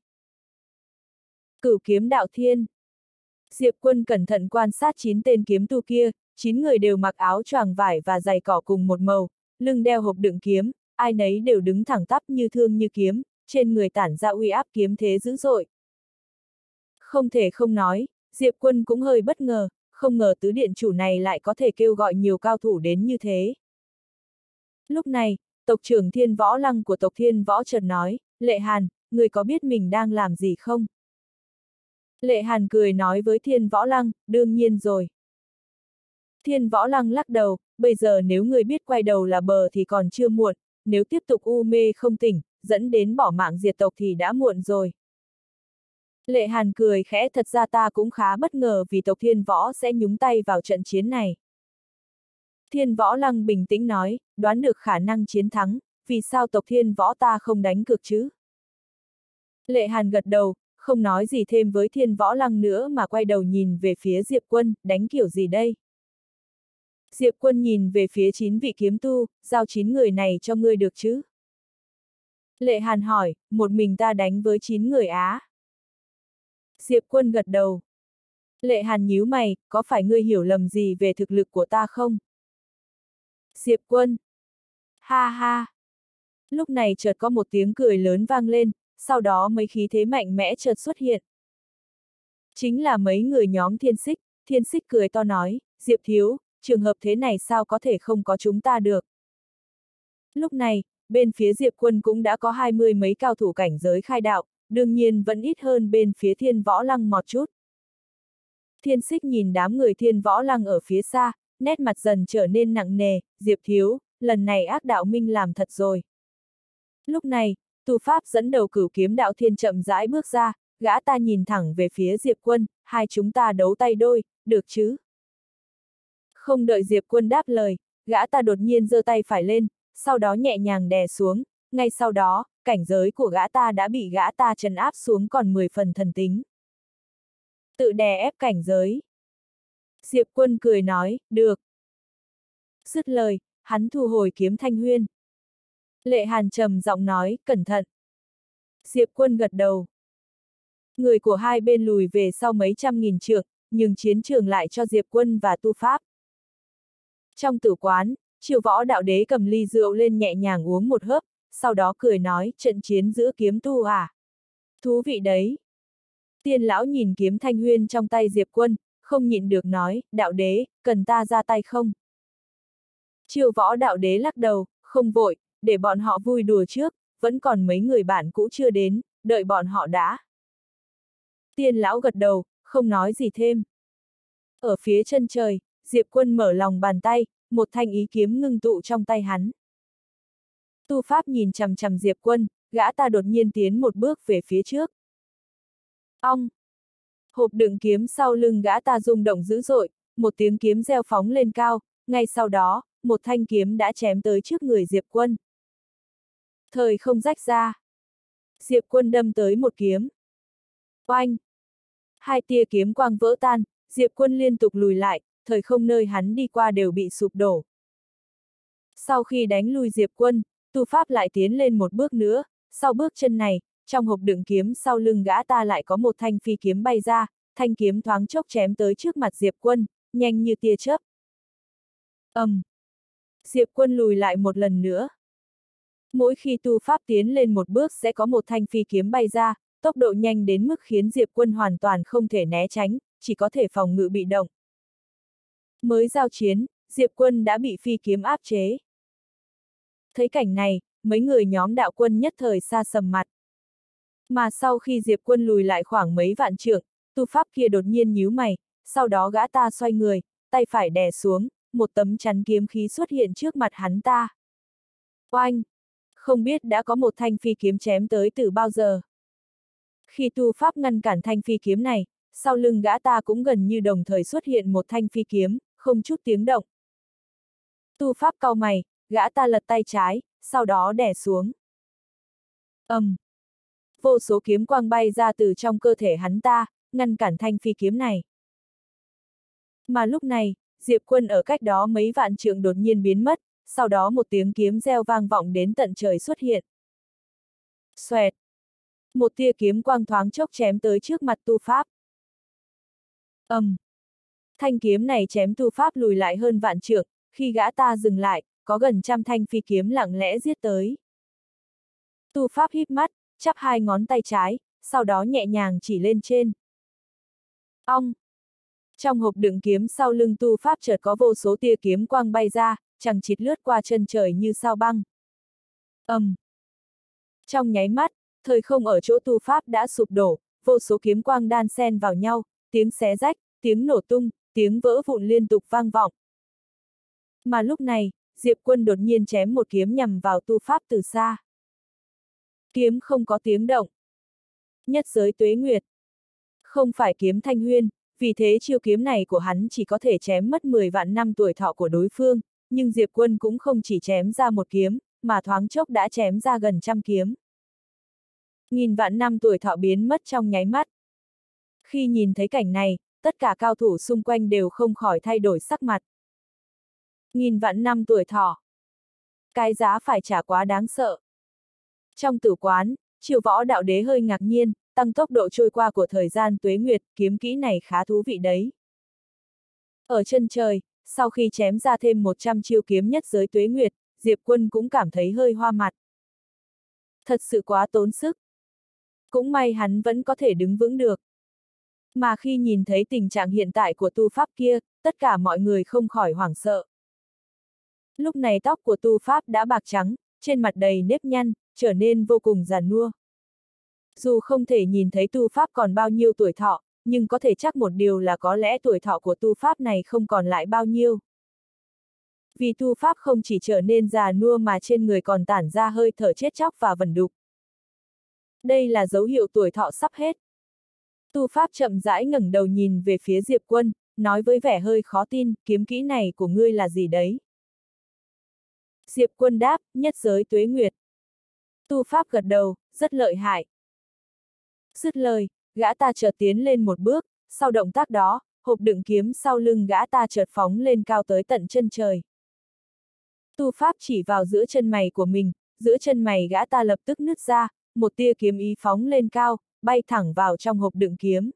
Cửu Kiếm Đạo Thiên. Diệp Quân cẩn thận quan sát chín tên kiếm tu kia, chín người đều mặc áo choàng vải và giày cỏ cùng một màu, lưng đeo hộp đựng kiếm, ai nấy đều đứng thẳng tắp như thương như kiếm, trên người tản ra uy áp kiếm thế dữ dội. Không thể không nói, Diệp Quân cũng hơi bất ngờ, không ngờ tứ điện chủ này lại có thể kêu gọi nhiều cao thủ đến như thế. Lúc này, tộc trưởng Thiên Võ Lăng của tộc Thiên Võ chợt nói, Lệ Hàn, người có biết mình đang làm gì không? Lệ Hàn cười nói với Thiên Võ Lăng, đương nhiên rồi. Thiên Võ Lăng lắc đầu, bây giờ nếu người biết quay đầu là bờ thì còn chưa muộn, nếu tiếp tục u mê không tỉnh, dẫn đến bỏ mạng diệt tộc thì đã muộn rồi. Lệ Hàn cười khẽ, thật ra ta cũng khá bất ngờ vì tộc Thiên Võ sẽ nhúng tay vào trận chiến này. Thiên Võ Lăng bình tĩnh nói, đoán được khả năng chiến thắng, vì sao tộc Thiên Võ ta không đánh cược chứ? Lệ Hàn gật đầu, không nói gì thêm với Thiên Võ Lăng nữa mà quay đầu nhìn về phía Diệp Quân, đánh kiểu gì đây? Diệp Quân nhìn về phía chín vị kiếm tu, giao chín người này cho ngươi được chứ? Lệ Hàn hỏi, một mình ta đánh với chín người á? Diệp Quân gật đầu. Lệ Hàn nhíu mày, có phải ngươi hiểu lầm gì về thực lực của ta không? Diệp Quân. Ha ha. Lúc này chợt có một tiếng cười lớn vang lên, sau đó mấy khí thế mạnh mẽ chợt xuất hiện. Chính là mấy người nhóm Thiên Xích. Thiên Xích cười to nói, Diệp thiếu, trường hợp thế này sao có thể không có chúng ta được. Lúc này, bên phía Diệp Quân cũng đã có hai mươi mấy cao thủ cảnh giới khai đạo, đương nhiên vẫn ít hơn bên phía Thiên Võ Lăng một chút. Thiên Xích nhìn đám người Thiên Võ Lăng ở phía xa, nét mặt dần trở nên nặng nề, Diệp thiếu, lần này ác đạo minh làm thật rồi. Lúc này, Tu Pháp dẫn đầu Cửu Kiếm Đạo Thiên chậm rãi bước ra, gã ta nhìn thẳng về phía Diệp Quân, hai chúng ta đấu tay đôi, được chứ? Không đợi Diệp Quân đáp lời, gã ta đột nhiên giơ tay phải lên, sau đó nhẹ nhàng đè xuống, ngay sau đó, cảnh giới của gã ta đã bị gã ta trấn áp xuống còn mười phần thần tính. Tự đè ép cảnh giới. Diệp Quân cười nói, được. Dứt lời, hắn thu hồi kiếm thanh huyên. Lệ Hàn trầm giọng nói, cẩn thận. Diệp Quân gật đầu. Người của hai bên lùi về sau mấy trăm nghìn trượng, nhưng chiến trường lại cho Diệp Quân và Tu Pháp. Trong tử quán, Triều Võ Đạo Đế cầm ly rượu lên nhẹ nhàng uống một hớp, sau đó cười nói, trận chiến giữa kiếm tu à? Thú vị đấy. Tiên lão nhìn kiếm thanh huyên trong tay Diệp Quân, không nhịn được nói, Đạo Đế, cần ta ra tay không? Triều Võ Đạo Đế lắc đầu, không vội, để bọn họ vui đùa trước, vẫn còn mấy người bạn cũ chưa đến, đợi bọn họ đã. Tiên lão gật đầu, không nói gì thêm. Ở phía chân trời, Diệp Quân mở lòng bàn tay, một thanh ý kiếm ngưng tụ trong tay hắn. Tu Pháp nhìn chằm chằm Diệp Quân, gã ta đột nhiên tiến một bước về phía trước. Ong! Hộp đựng kiếm sau lưng gã ta rung động dữ dội, một tiếng kiếm reo phóng lên cao, ngay sau đó, một thanh kiếm đã chém tới trước người Diệp Quân. Thời không rách ra. Diệp Quân đâm tới một kiếm. Oanh! Hai tia kiếm quang vỡ tan, Diệp Quân liên tục lùi lại, thời không nơi hắn đi qua đều bị sụp đổ. Sau khi đánh lui Diệp Quân, Tu Pháp lại tiến lên một bước nữa, sau bước chân này, trong hộp đựng kiếm sau lưng gã ta lại có một thanh phi kiếm bay ra, thanh kiếm thoáng chốc chém tới trước mặt Diệp Quân, nhanh như tia chớp. ầm, um. Diệp Quân lùi lại một lần nữa. Mỗi khi Tu Pháp tiến lên một bước sẽ có một thanh phi kiếm bay ra, tốc độ nhanh đến mức khiến Diệp Quân hoàn toàn không thể né tránh, chỉ có thể phòng ngự bị động. Mới giao chiến, Diệp Quân đã bị phi kiếm áp chế. Thấy cảnh này, mấy người nhóm đạo quân nhất thời sa sầm mặt. Mà sau khi Diệp Quân lùi lại khoảng mấy vạn trượng, Tu Pháp kia đột nhiên nhíu mày, sau đó gã ta xoay người, tay phải đè xuống, một tấm chắn kiếm khí xuất hiện trước mặt hắn ta. Oanh! Không biết đã có một thanh phi kiếm chém tới từ bao giờ. Khi Tu Pháp ngăn cản thanh phi kiếm này, sau lưng gã ta cũng gần như đồng thời xuất hiện một thanh phi kiếm, không chút tiếng động. Tu Pháp cau mày, gã ta lật tay trái, sau đó đè xuống. ầm, um. Vô số kiếm quang bay ra từ trong cơ thể hắn ta, ngăn cản thanh phi kiếm này. Mà lúc này, Diệp Quân ở cách đó mấy vạn trượng đột nhiên biến mất, sau đó một tiếng kiếm reo vang vọng đến tận trời xuất hiện. Xoẹt! Một tia kiếm quang thoáng chốc chém tới trước mặt Tu Pháp. ầm, um. Thanh kiếm này chém Tu Pháp lùi lại hơn vạn trượng, khi gã ta dừng lại, có gần trăm thanh phi kiếm lặng lẽ giết tới. Tu Pháp híp mắt, chắp hai ngón tay trái, sau đó nhẹ nhàng chỉ lên trên. Ong! Trong hộp đựng kiếm sau lưng Tu Pháp chợt có vô số tia kiếm quang bay ra, chằng chịt lướt qua chân trời như sao băng. ầm. Um. Trong nháy mắt, thời không ở chỗ Tu Pháp đã sụp đổ, vô số kiếm quang đan xen vào nhau, tiếng xé rách, tiếng nổ tung, tiếng vỡ vụn liên tục vang vọng. Mà lúc này, Diệp Quân đột nhiên chém một kiếm nhằm vào Tu Pháp từ xa. Kiếm không có tiếng động. Nhất giới tuế nguyệt. Không phải kiếm thanh huyên, vì thế chiêu kiếm này của hắn chỉ có thể chém mất mười vạn năm tuổi thọ của đối phương, nhưng Diệp Quân cũng không chỉ chém ra một kiếm, mà thoáng chốc đã chém ra gần trăm kiếm. Nghìn vạn năm tuổi thọ biến mất trong nháy mắt. Khi nhìn thấy cảnh này, tất cả cao thủ xung quanh đều không khỏi thay đổi sắc mặt. Nghìn vạn năm tuổi thọ. Cái giá phải trả quá đáng sợ. Trong tử quán, Triều Võ Đạo Đế hơi ngạc nhiên, tăng tốc độ trôi qua của thời gian tuế nguyệt, kiếm kỹ này khá thú vị đấy. Ở chân trời, sau khi chém ra thêm một trăm chiêu kiếm nhất giới tuế nguyệt, Diệp Quân cũng cảm thấy hơi hoa mặt. Thật sự quá tốn sức. Cũng may hắn vẫn có thể đứng vững được. Mà khi nhìn thấy tình trạng hiện tại của tu pháp kia, tất cả mọi người không khỏi hoảng sợ. Lúc này tóc của tu pháp đã bạc trắng, trên mặt đầy nếp nhăn, trở nên vô cùng già nua. Dù không thể nhìn thấy tu pháp còn bao nhiêu tuổi thọ, nhưng có thể chắc một điều là có lẽ tuổi thọ của tu pháp này không còn lại bao nhiêu. Vì tu pháp không chỉ trở nên già nua mà trên người còn tản ra hơi thở chết chóc và vẩn đục. Đây là dấu hiệu tuổi thọ sắp hết. Tu pháp chậm rãi ngẩng đầu nhìn về phía Diệp Quân, nói với vẻ hơi khó tin, kiếm kỹ này của ngươi là gì đấy? Diệp Quân đáp, nhất giới tuế nguyệt. Tu pháp gật đầu, rất lợi hại. Dứt lời, gã ta chợt tiến lên một bước, sau động tác đó, hộp đựng kiếm sau lưng gã ta chợt phóng lên cao tới tận chân trời. Tu pháp chỉ vào giữa chân mày của mình, giữa chân mày gã ta lập tức nứt ra, một tia kiếm ý phóng lên cao, bay thẳng vào trong hộp đựng kiếm.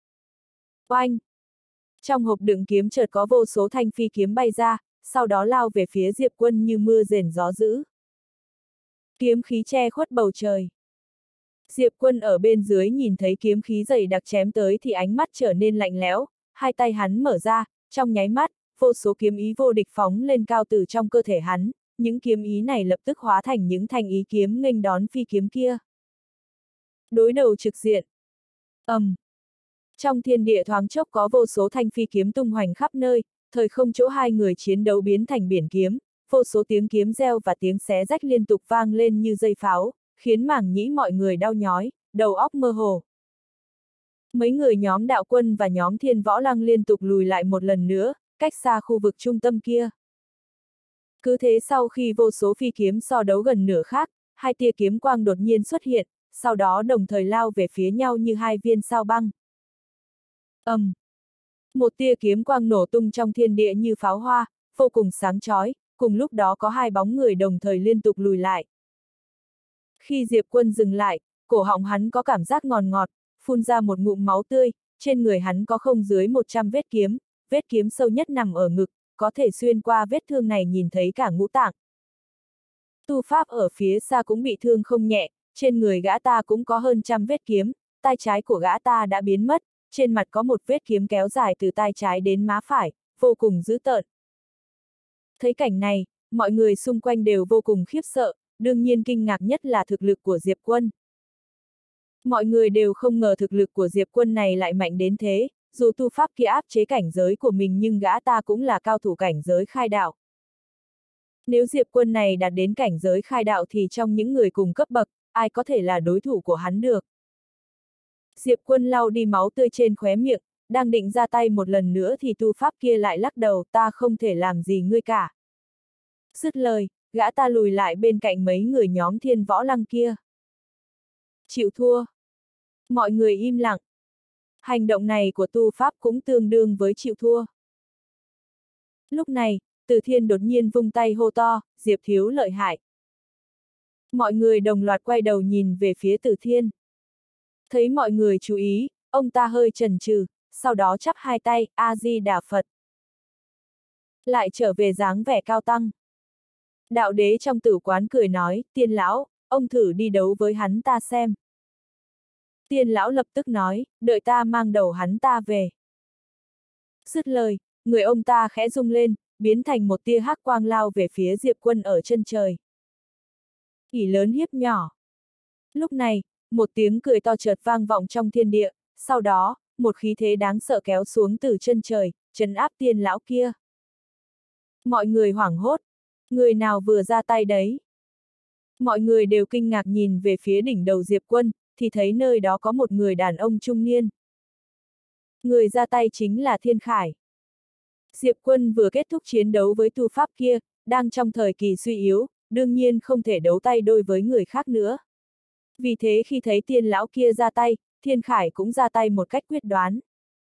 Oanh! Trong hộp đựng kiếm chợt có vô số thanh phi kiếm bay ra, sau đó lao về phía Diệp Quân như mưa rền gió dữ. Kiếm khí che khuất bầu trời. Diệp Quân ở bên dưới nhìn thấy kiếm khí dày đặc chém tới thì ánh mắt trở nên lạnh lẽo, hai tay hắn mở ra, trong nháy mắt, vô số kiếm ý vô địch phóng lên cao từ trong cơ thể hắn, những kiếm ý này lập tức hóa thành những thanh ý kiếm nghênh đón phi kiếm kia. Đối đầu trực diện. ầm. Um. Trong thiên địa thoáng chốc có vô số thanh phi kiếm tung hoành khắp nơi, thời không chỗ hai người chiến đấu biến thành biển kiếm, vô số tiếng kiếm reo và tiếng xé rách liên tục vang lên như dây pháo, khiến màng nhĩ mọi người đau nhói, đầu óc mơ hồ. Mấy người nhóm đạo quân và nhóm thiên võ lăng liên tục lùi lại một lần nữa, cách xa khu vực trung tâm kia. Cứ thế sau khi vô số phi kiếm so đấu gần nửa khác, hai tia kiếm quang đột nhiên xuất hiện, sau đó đồng thời lao về phía nhau như hai viên sao băng. ầm. Um. Một tia kiếm quang nổ tung trong thiên địa như pháo hoa, vô cùng sáng chói, cùng lúc đó có hai bóng người đồng thời liên tục lùi lại. Khi Diệp Quân dừng lại, cổ họng hắn có cảm giác ngọt ngọt, phun ra một ngụm máu tươi, trên người hắn có không dưới một trăm vết kiếm, vết kiếm sâu nhất nằm ở ngực, có thể xuyên qua vết thương này nhìn thấy cả ngũ tạng. Tu pháp ở phía xa cũng bị thương không nhẹ, trên người gã ta cũng có hơn trăm vết kiếm, tay trái của gã ta đã biến mất, trên mặt có một vết kiếm kéo dài từ tay trái đến má phải, vô cùng dữ tợn. Thấy cảnh này, mọi người xung quanh đều vô cùng khiếp sợ, đương nhiên kinh ngạc nhất là thực lực của Diệp Quân. Mọi người đều không ngờ thực lực của Diệp Quân này lại mạnh đến thế, dù tu pháp kia áp chế cảnh giới của mình nhưng gã ta cũng là cao thủ cảnh giới khai đạo. Nếu Diệp Quân này đạt đến cảnh giới khai đạo thì trong những người cùng cấp bậc, ai có thể là đối thủ của hắn được. Diệp Quân lau đi máu tươi trên khóe miệng, đang định ra tay một lần nữa thì tu pháp kia lại lắc đầu, ta không thể làm gì ngươi cả. Dứt lời, gã ta lùi lại bên cạnh mấy người nhóm thiên võ lăng kia. Chịu thua. Mọi người im lặng. Hành động này của tu pháp cũng tương đương với chịu thua. Lúc này, Từ Thiên đột nhiên vung tay hô to, Diệp thiếu lợi hại. Mọi người đồng loạt quay đầu nhìn về phía Từ Thiên. Thấy mọi người chú ý, ông ta hơi chần chừ, sau đó chắp hai tay, A-di-đà Phật. Lại trở về dáng vẻ cao tăng. Đạo đế trong tử quán cười nói, Tiên lão, ông thử đi đấu với hắn ta xem. Tiên lão lập tức nói, đợi ta mang đầu hắn ta về. Dứt lời, người ông ta khẽ rung lên, biến thành một tia hắc quang lao về phía Diệp Quân ở chân trời. Ỷ lớn hiếp nhỏ. Lúc này, một tiếng cười to chợt vang vọng trong thiên địa, sau đó, một khí thế đáng sợ kéo xuống từ chân trời, trấn áp tiên lão kia. Mọi người hoảng hốt, người nào vừa ra tay đấy? Mọi người đều kinh ngạc nhìn về phía đỉnh đầu Diệp Quân, thì thấy nơi đó có một người đàn ông trung niên. Người ra tay chính là Thiên Khải. Diệp Quân vừa kết thúc chiến đấu với tu pháp kia, đang trong thời kỳ suy yếu, đương nhiên không thể đấu tay đôi với người khác nữa. Vì thế khi thấy tiên lão kia ra tay, Thiên Khải cũng ra tay một cách quyết đoán.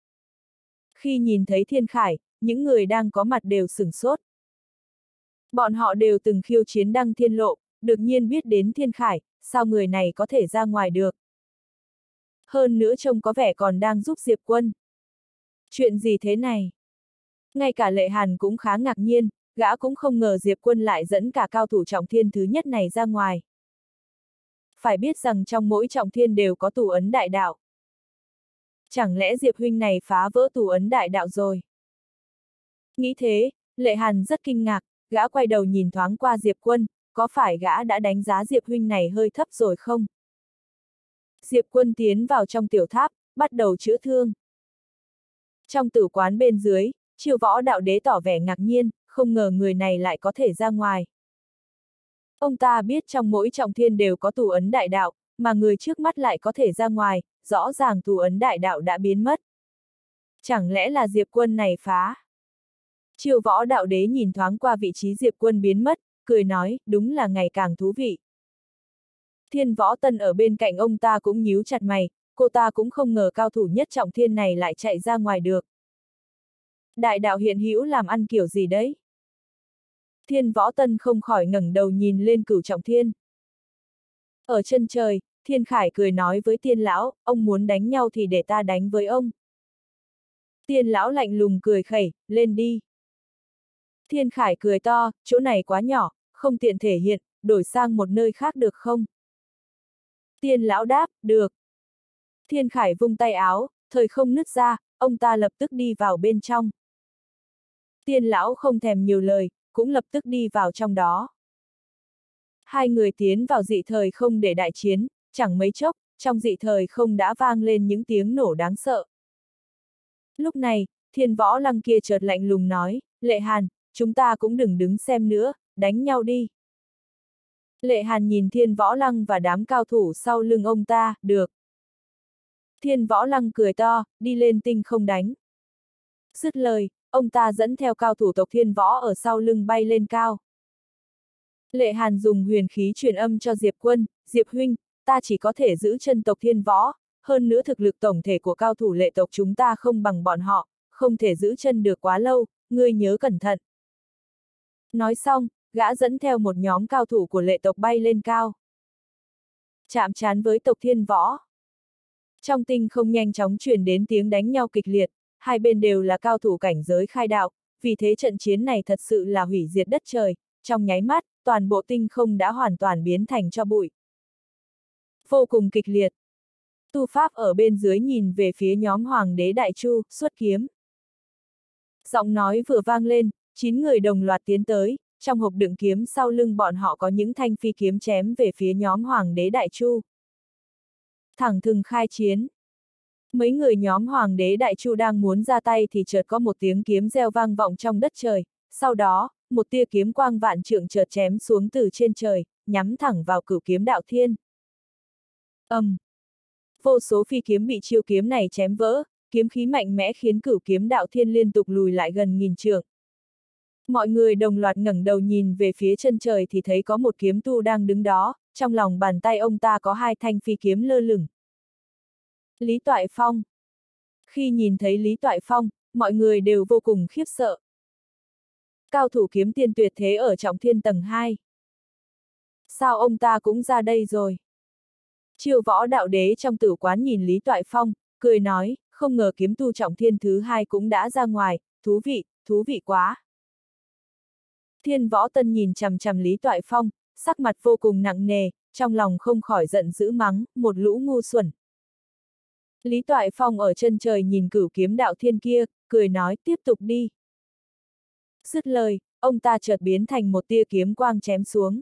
Khi nhìn thấy Thiên Khải, những người đang có mặt đều sửng sốt. Bọn họ đều từng khiêu chiến Đăng Thiên Lộ, đương nhiên biết đến Thiên Khải, sao người này có thể ra ngoài được. Hơn nữa trông có vẻ còn đang giúp Diệp Quân. Chuyện gì thế này? Ngay cả Lệ Hàn cũng khá ngạc nhiên, gã cũng không ngờ Diệp Quân lại dẫn cả cao thủ trọng thiên thứ nhất này ra ngoài. phải biết rằng trong mỗi trọng thiên đều có tù ấn đại đạo. Chẳng lẽ Diệp huynh này phá vỡ tù ấn đại đạo rồi? Nghĩ thế, Lệ Hàn rất kinh ngạc, gã quay đầu nhìn thoáng qua Diệp Quân, có phải gã đã đánh giá Diệp huynh này hơi thấp rồi không? Diệp Quân tiến vào trong tiểu tháp, bắt đầu chữa thương. Trong tử quán bên dưới, Chiêu Võ Đạo Đế tỏ vẻ ngạc nhiên, không ngờ người này lại có thể ra ngoài. Ông ta biết trong mỗi trọng thiên đều có tù ấn đại đạo, mà người trước mắt lại có thể ra ngoài, rõ ràng tù ấn đại đạo đã biến mất. Chẳng lẽ là Diệp Quân này phá? Chiêu Võ Đạo Đế nhìn thoáng qua vị trí Diệp Quân biến mất, cười nói, đúng là ngày càng thú vị. Thiên Võ Tân ở bên cạnh ông ta cũng nhíu chặt mày, cô ta cũng không ngờ cao thủ nhất trọng thiên này lại chạy ra ngoài được. Đại đạo hiện hữu làm ăn kiểu gì đấy? Thiên Võ Tân không khỏi ngẩng đầu nhìn lên cửu trọng thiên. Ở chân trời, Thiên Khải cười nói với Tiên Lão, ông muốn đánh nhau thì để ta đánh với ông. Tiên Lão lạnh lùng cười khẩy, lên đi. Thiên Khải cười to, chỗ này quá nhỏ, không tiện thể hiện, đổi sang một nơi khác được không? Tiên Lão đáp, được. Thiên Khải vung tay áo, thời không nứt ra, ông ta lập tức đi vào bên trong. Tiên Lão không thèm nhiều lời, cũng lập tức đi vào trong đó. Hai người tiến vào dị thời không để đại chiến, chẳng mấy chốc, trong dị thời không đã vang lên những tiếng nổ đáng sợ. Lúc này, Thiên Võ Lăng kia chợt lạnh lùng nói, Lệ Hàn, chúng ta cũng đừng đứng xem nữa, đánh nhau đi. Lệ Hàn nhìn Thiên Võ Lăng và đám cao thủ sau lưng ông ta, được. Thiên Võ Lăng cười to, đi lên tinh không đánh. Dứt lời, ông ta dẫn theo cao thủ tộc Thiên Võ ở sau lưng bay lên cao. Lệ Hàn dùng huyền khí truyền âm cho Diệp Quân, Diệp huynh, ta chỉ có thể giữ chân tộc Thiên Võ, hơn nữa thực lực tổng thể của cao thủ lệ tộc chúng ta không bằng bọn họ, không thể giữ chân được quá lâu, ngươi nhớ cẩn thận. Nói xong, gã dẫn theo một nhóm cao thủ của lệ tộc bay lên cao. Chạm trán với tộc Thiên Võ. Trong tinh không nhanh chóng truyền đến tiếng đánh nhau kịch liệt, hai bên đều là cao thủ cảnh giới khai đạo, vì thế trận chiến này thật sự là hủy diệt đất trời, trong nháy mắt, toàn bộ tinh không đã hoàn toàn biến thành tro bụi. Vô cùng kịch liệt. Tu Pháp ở bên dưới nhìn về phía nhóm Hoàng đế Đại Chu, xuất kiếm. Giọng nói vừa vang lên, chín người đồng loạt tiến tới, trong hộp đựng kiếm sau lưng bọn họ có những thanh phi kiếm chém về phía nhóm Hoàng đế Đại Chu. Thẳng thừng khai chiến. Mấy người nhóm Hoàng đế Đại Chu đang muốn ra tay thì chợt có một tiếng kiếm reo vang vọng trong đất trời, sau đó, một tia kiếm quang vạn trượng chợt chém xuống từ trên trời, nhắm thẳng vào Cửu Kiếm Đạo Thiên. Ầm! Um. Vô số phi kiếm bị chiêu kiếm này chém vỡ, kiếm khí mạnh mẽ khiến Cửu Kiếm Đạo Thiên liên tục lùi lại gần nghìn trượng. Mọi người đồng loạt ngẩng đầu nhìn về phía chân trời thì thấy có một kiếm tu đang đứng đó, trong lòng bàn tay ông ta có hai thanh phi kiếm lơ lửng. Lý Toại Phong. Khi nhìn thấy Lý Toại Phong, mọi người đều vô cùng khiếp sợ. Cao thủ kiếm tiên tuyệt thế ở trọng thiên tầng hai. Sao ông ta cũng ra đây rồi? Chiêu Võ Đạo Đế trong tử quán nhìn Lý Toại Phong, cười nói, không ngờ kiếm tu trọng thiên thứ hai cũng đã ra ngoài, thú vị, thú vị quá. Thiên Võ Tân nhìn chằm chằm Lý Toại Phong, sắc mặt vô cùng nặng nề, trong lòng không khỏi giận dữ mắng, một lũ ngu xuẩn. Lý Toại Phong ở chân trời nhìn Cửu Kiếm Đạo Thiên kia, cười nói tiếp tục đi. Dứt lời, ông ta chợt biến thành một tia kiếm quang chém xuống.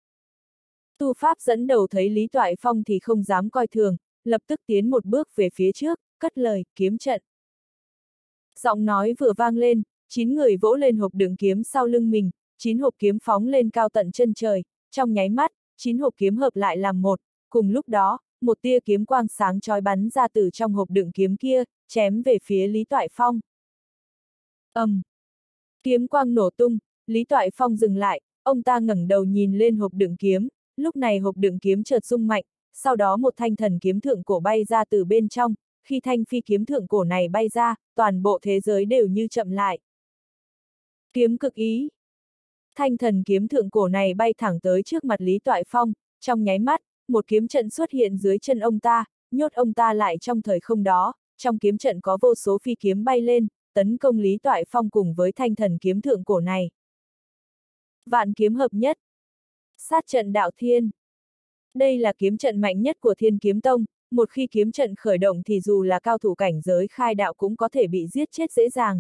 Tu Pháp dẫn đầu thấy Lý Toại Phong thì không dám coi thường, lập tức tiến một bước về phía trước, cất lời, kiếm trận. Giọng nói vừa vang lên, chín người vỗ lên hộp đựng kiếm sau lưng mình, chín hộp kiếm phóng lên cao tận chân trời, trong nháy mắt, chín hộp kiếm hợp lại làm một, cùng lúc đó, một tia kiếm quang sáng chói bắn ra từ trong hộp đựng kiếm kia, chém về phía Lý Toại Phong. Ầm! Um. Kiếm quang nổ tung, Lý Toại Phong dừng lại, ông ta ngẩng đầu nhìn lên hộp đựng kiếm, lúc này hộp đựng kiếm chợt rung mạnh, sau đó một thanh thần kiếm thượng cổ bay ra từ bên trong, khi thanh phi kiếm thượng cổ này bay ra, toàn bộ thế giới đều như chậm lại. Kiếm cực ý. Thanh thần kiếm thượng cổ này bay thẳng tới trước mặt Lý Toại Phong, trong nháy mắt, một kiếm trận xuất hiện dưới chân ông ta, nhốt ông ta lại trong thời không đó, trong kiếm trận có vô số phi kiếm bay lên, tấn công Lý Toại Phong cùng với thanh thần kiếm thượng cổ này. Vạn kiếm hợp nhất. Sát trận đạo thiên. Đây là kiếm trận mạnh nhất của Thiên Kiếm Tông, một khi kiếm trận khởi động thì dù là cao thủ cảnh giới khai đạo cũng có thể bị giết chết dễ dàng.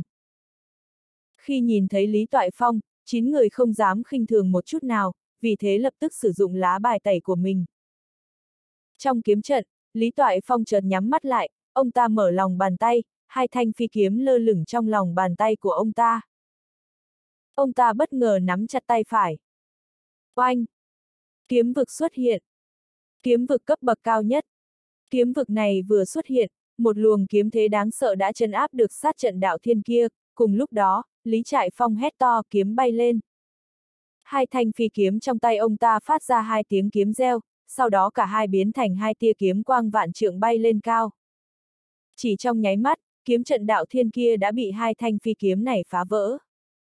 Khi nhìn thấy Lý Toại Phong, chín người không dám khinh thường một chút nào, vì thế lập tức sử dụng lá bài tẩy của mình. Trong kiếm trận, Lý Toại Phong chợt nhắm mắt lại, ông ta mở lòng bàn tay, hai thanh phi kiếm lơ lửng trong lòng bàn tay của ông ta. Ông ta bất ngờ nắm chặt tay phải. Oanh! Kiếm vực xuất hiện. Kiếm vực cấp bậc cao nhất. Kiếm vực này vừa xuất hiện, một luồng kiếm thế đáng sợ đã trấn áp được sát trận đạo thiên kia, cùng lúc đó, Lý Toại Phong hét to, kiếm bay lên. Hai thanh phi kiếm trong tay ông ta phát ra hai tiếng kiếm reo, sau đó cả hai biến thành hai tia kiếm quang vạn trượng bay lên cao. Chỉ trong nháy mắt, kiếm trận đạo thiên kia đã bị hai thanh phi kiếm này phá vỡ.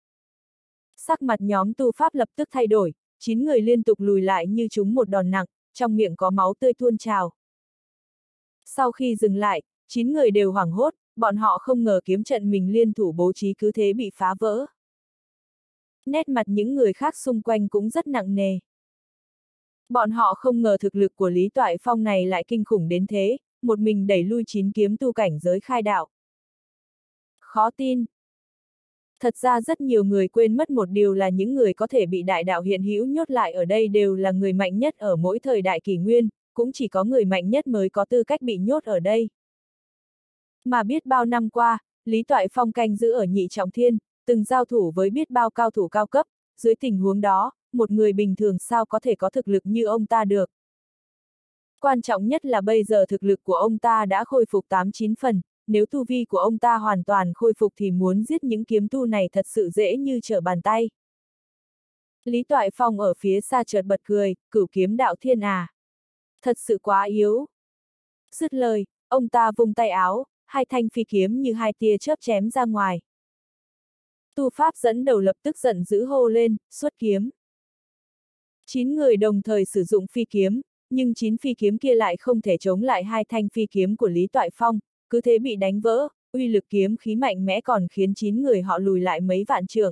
Sắc mặt nhóm tu pháp lập tức thay đổi, chín người liên tục lùi lại như trúng một đòn nặng, trong miệng có máu tươi tuôn trào. Sau khi dừng lại, chín người đều hoảng hốt, bọn họ không ngờ kiếm trận mình liên thủ bố trí cứ thế bị phá vỡ. Nét mặt những người khác xung quanh cũng rất nặng nề. Bọn họ không ngờ thực lực của Lý Toại Phong này lại kinh khủng đến thế, một mình đẩy lui chín kiếm tu cảnh giới khai đạo. Khó tin. Thật ra rất nhiều người quên mất một điều là những người có thể bị đại đạo hiện hữu nhốt lại ở đây đều là người mạnh nhất ở mỗi thời đại kỷ nguyên, cũng chỉ có người mạnh nhất mới có tư cách bị nhốt ở đây. Mà biết bao năm qua, Lý Toại Phong canh giữ ở Nhị Trọng Thiên, từng giao thủ với biết bao cao thủ cao cấp, dưới tình huống đó, một người bình thường sao có thể có thực lực như ông ta được. Quan trọng nhất là bây giờ thực lực của ông ta đã khôi phục tám chín phần, nếu tu vi của ông ta hoàn toàn khôi phục thì muốn giết những kiếm tu này thật sự dễ như trở bàn tay. Lý Toại Phong ở phía xa chợt bật cười, cửu kiếm đạo thiên à. Thật sự quá yếu. Dứt lời, ông ta vung tay áo, hai thanh phi kiếm như hai tia chớp chém ra ngoài. Tu pháp dẫn đầu lập tức giận dữ hô lên, xuất kiếm. Chín người đồng thời sử dụng phi kiếm, nhưng chín phi kiếm kia lại không thể chống lại hai thanh phi kiếm của Lý Toại Phong, cứ thế bị đánh vỡ, uy lực kiếm khí mạnh mẽ còn khiến chín người họ lùi lại mấy vạn trượng.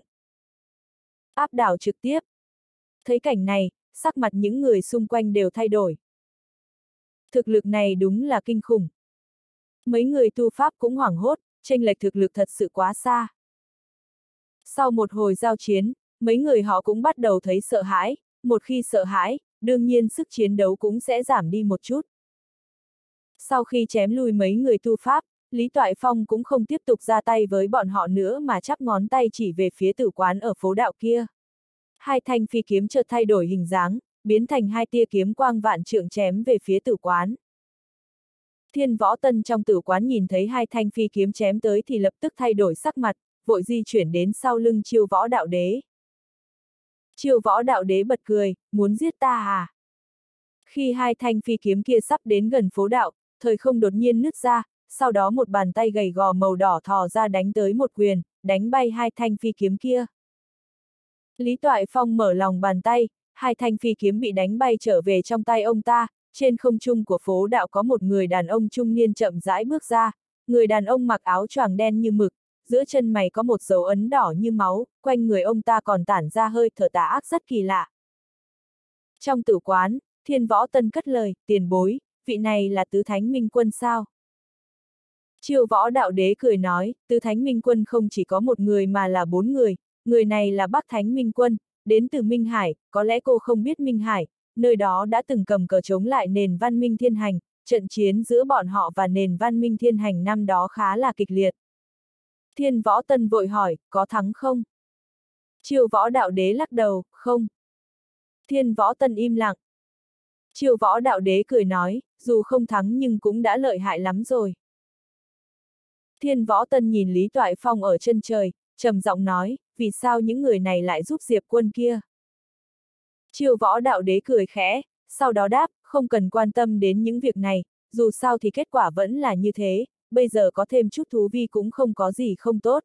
Áp đảo trực tiếp. Thấy cảnh này, sắc mặt những người xung quanh đều thay đổi. Thực lực này đúng là kinh khủng. Mấy người tu pháp cũng hoảng hốt, chênh lệch thực lực thật sự quá xa. Sau một hồi giao chiến, mấy người họ cũng bắt đầu thấy sợ hãi, một khi sợ hãi, đương nhiên sức chiến đấu cũng sẽ giảm đi một chút. Sau khi chém lui mấy người tu pháp, Lý Toại Phong cũng không tiếp tục ra tay với bọn họ nữa mà chắp ngón tay chỉ về phía tử quán ở phố đạo kia. Hai thanh phi kiếm chợt thay đổi hình dáng, biến thành hai tia kiếm quang vạn trượng chém về phía tử quán. Thiên Võ Tân trong tử quán nhìn thấy hai thanh phi kiếm chém tới thì lập tức thay đổi sắc mặt, vội di chuyển đến sau lưng Chiêu Võ Đạo Đế. Chiêu Võ Đạo Đế bật cười, muốn giết ta à? Khi hai thanh phi kiếm kia sắp đến gần phố đạo, thời không đột nhiên nứt ra, sau đó một bàn tay gầy gò màu đỏ thò ra đánh tới một quyền, đánh bay hai thanh phi kiếm kia. Lý Toại Phong mở lòng bàn tay, hai thanh phi kiếm bị đánh bay trở về trong tay ông ta, trên không trung của phố đạo có một người đàn ông trung niên chậm rãi bước ra, người đàn ông mặc áo choàng đen như mực, giữa chân mày có một dấu ấn đỏ như máu, quanh người ông ta còn tản ra hơi thở tà ác rất kỳ lạ. Trong tử quán, Thiên Võ Tân cất lời, tiền bối, vị này là Tứ Thánh Minh Quân sao? Chiêu Võ Đạo Đế cười nói, Tứ Thánh Minh Quân không chỉ có một người mà là bốn người, người này là Bắc Thánh Minh Quân, đến từ Minh Hải, có lẽ cô không biết Minh Hải, nơi đó đã từng cầm cờ chống lại nền văn minh thiên hành, trận chiến giữa bọn họ và nền văn minh thiên hành năm đó khá là kịch liệt. Thiên Võ Tân vội hỏi, có thắng không? Chiêu Võ Đạo Đế lắc đầu, không. Thiên Võ Tân im lặng. Chiêu Võ Đạo Đế cười nói, dù không thắng nhưng cũng đã lợi hại lắm rồi. Thiên Võ Tân nhìn Lý Toại Phong ở chân trời, trầm giọng nói, vì sao những người này lại giúp Diệp Quân kia? Chiêu Võ Đạo Đế cười khẽ, sau đó đáp, không cần quan tâm đến những việc này, dù sao thì kết quả vẫn là như thế, bây giờ có thêm chút thú vi cũng không có gì không tốt.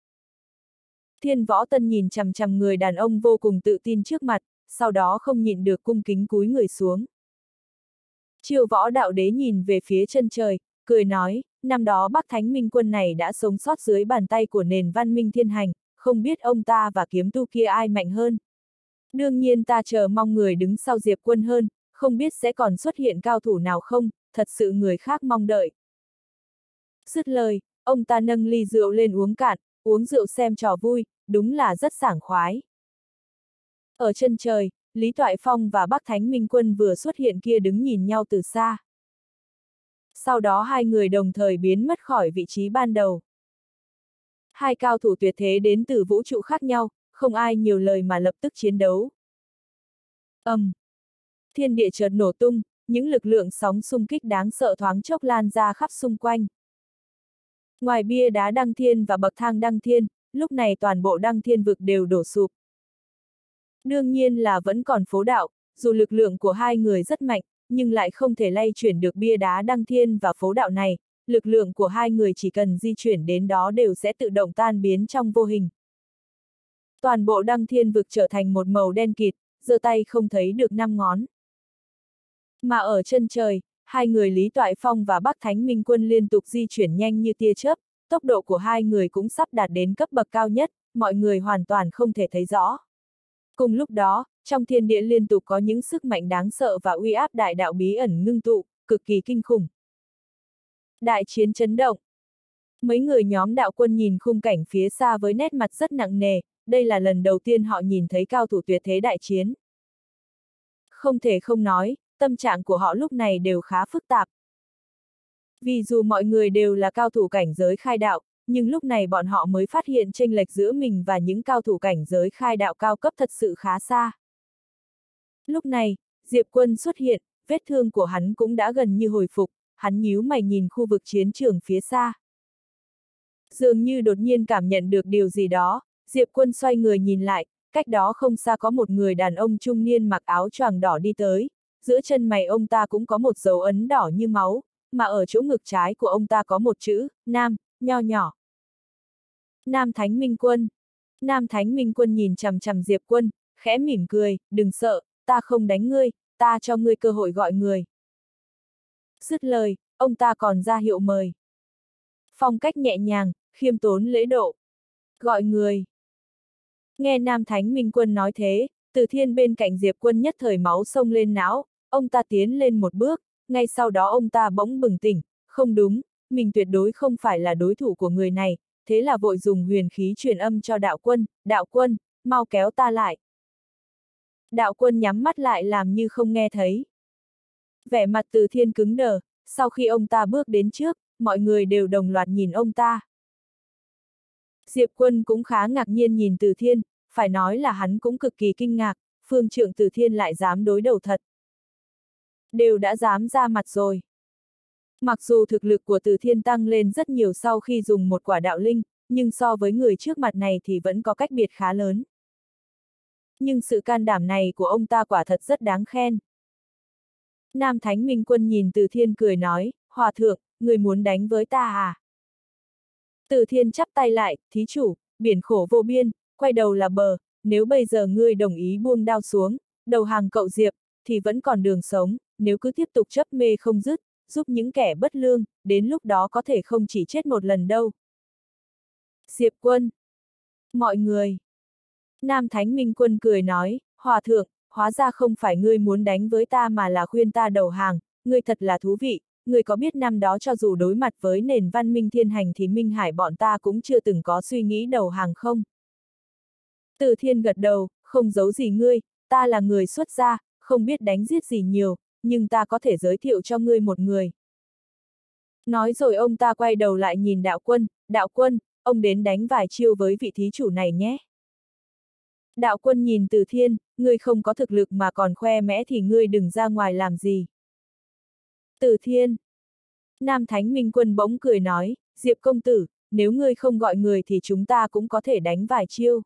Thiên Võ Tân nhìn chằm chằm người đàn ông vô cùng tự tin trước mặt, sau đó không nhịn được cung kính cúi người xuống. Chiêu Võ Đạo Đế nhìn về phía chân trời, cười nói, năm đó Bắc Thánh Minh Quân này đã sống sót dưới bàn tay của nền văn minh thiên hành, không biết ông ta và kiếm tu kia ai mạnh hơn. Đương nhiên ta chờ mong người đứng sau Diệp Quân hơn, không biết sẽ còn xuất hiện cao thủ nào không, thật sự người khác mong đợi. Dứt lời, ông ta nâng ly rượu lên uống cạn, uống rượu xem trò vui, đúng là rất sảng khoái. Ở chân trời, Lý Toại Phong và Bắc Thánh Minh Quân vừa xuất hiện kia đứng nhìn nhau từ xa. Sau đó hai người đồng thời biến mất khỏi vị trí ban đầu. Hai cao thủ tuyệt thế đến từ vũ trụ khác nhau, không ai nhiều lời mà lập tức chiến đấu. Ầm! Um, thiên địa chợt nổ tung, những lực lượng sóng xung kích đáng sợ thoáng chốc lan ra khắp xung quanh. Ngoài bia đá đăng thiên và bậc thang đăng thiên, lúc này toàn bộ đăng thiên vực đều đổ sụp. Đương nhiên là vẫn còn phố đạo, dù lực lượng của hai người rất mạnh, nhưng lại không thể lay chuyển được bia đá đăng thiên và phố đạo này, lực lượng của hai người chỉ cần di chuyển đến đó đều sẽ tự động tan biến trong vô hình. Toàn bộ đăng thiên vực trở thành một màu đen kịt, giơ tay không thấy được năm ngón. Mà ở chân trời, hai người Lý Toại Phong và Bắc Thánh Minh Quân liên tục di chuyển nhanh như tia chớp, tốc độ của hai người cũng sắp đạt đến cấp bậc cao nhất, mọi người hoàn toàn không thể thấy rõ. Cùng lúc đó, trong thiên địa liên tục có những sức mạnh đáng sợ và uy áp đại đạo bí ẩn ngưng tụ, cực kỳ kinh khủng. Đại chiến chấn động. Mấy người nhóm đạo quân nhìn khung cảnh phía xa với nét mặt rất nặng nề, đây là lần đầu tiên họ nhìn thấy cao thủ tuyệt thế đại chiến. Không thể không nói, tâm trạng của họ lúc này đều khá phức tạp. Vì dù mọi người đều là cao thủ cảnh giới khai đạo, nhưng lúc này bọn họ mới phát hiện chênh lệch giữa mình và những cao thủ cảnh giới khai đạo cao cấp thật sự khá xa. Lúc này, Diệp Quân xuất hiện, vết thương của hắn cũng đã gần như hồi phục, hắn nhíu mày nhìn khu vực chiến trường phía xa. Dường như đột nhiên cảm nhận được điều gì đó, Diệp Quân xoay người nhìn lại, cách đó không xa có một người đàn ông trung niên mặc áo choàng đỏ đi tới, giữa chân mày ông ta cũng có một dấu ấn đỏ như máu, mà ở chỗ ngực trái của ông ta có một chữ, Nam, nho nhỏ. Nam Thánh Minh Quân. Nam Thánh Minh Quân nhìn chằm chằm Diệp Quân, khẽ mỉm cười, đừng sợ, ta không đánh ngươi, ta cho ngươi cơ hội gọi người. Dứt lời, ông ta còn ra hiệu mời. Phong cách nhẹ nhàng, khiêm tốn lễ độ. Gọi người. Nghe Nam Thánh Minh Quân nói thế, Từ Thiên bên cạnh Diệp Quân nhất thời máu sông lên não, ông ta tiến lên một bước, ngay sau đó ông ta bỗng bừng tỉnh, không đúng, mình tuyệt đối không phải là đối thủ của người này, thế là vội dùng huyền khí truyền âm cho đạo quân, đạo quân, mau kéo ta lại. Đạo quân nhắm mắt lại làm như không nghe thấy. Vẻ mặt Từ Thiên cứng đờ, sau khi ông ta bước đến trước, mọi người đều đồng loạt nhìn ông ta. Diệp Quân cũng khá ngạc nhiên nhìn Từ Thiên, phải nói là hắn cũng cực kỳ kinh ngạc, phương trượng Từ Thiên lại dám đối đầu thật. Đều đã dám ra mặt rồi. Mặc dù thực lực của Từ Thiên tăng lên rất nhiều sau khi dùng một quả đạo linh, nhưng so với người trước mặt này thì vẫn có cách biệt khá lớn. Nhưng sự can đảm này của ông ta quả thật rất đáng khen. Nam Thánh Minh Quân nhìn Từ Thiên cười nói, Hòa thượng, người muốn đánh với ta à? Từ Thiên chắp tay lại, thí chủ, biển khổ vô biên, quay đầu là bờ, nếu bây giờ ngươi đồng ý buông đao xuống, đầu hàng cậu Diệp, thì vẫn còn đường sống, nếu cứ tiếp tục chấp mê không dứt, giúp những kẻ bất lương, đến lúc đó có thể không chỉ chết một lần đâu. Diệp Quân. Mọi người. Nam Thánh Minh Quân cười nói, Hòa thượng, hóa ra không phải ngươi muốn đánh với ta mà là khuyên ta đầu hàng, ngươi thật là thú vị, ngươi có biết năm đó cho dù đối mặt với nền văn minh thiên hành thì Minh Hải bọn ta cũng chưa từng có suy nghĩ đầu hàng không? Từ Thiên gật đầu, không giấu gì ngươi, ta là người xuất gia, không biết đánh giết gì nhiều, nhưng ta có thể giới thiệu cho ngươi một người. Nói rồi ông ta quay đầu lại nhìn đạo quân, đạo quân, ông đến đánh vài chiêu với vị thí chủ này nhé. Đạo quân nhìn Từ Thiên, ngươi không có thực lực mà còn khoe mẽ thì ngươi đừng ra ngoài làm gì. Từ Thiên. Nam Thánh Minh Quân bỗng cười nói, Diệp công tử, nếu ngươi không gọi người thì chúng ta cũng có thể đánh vài chiêu.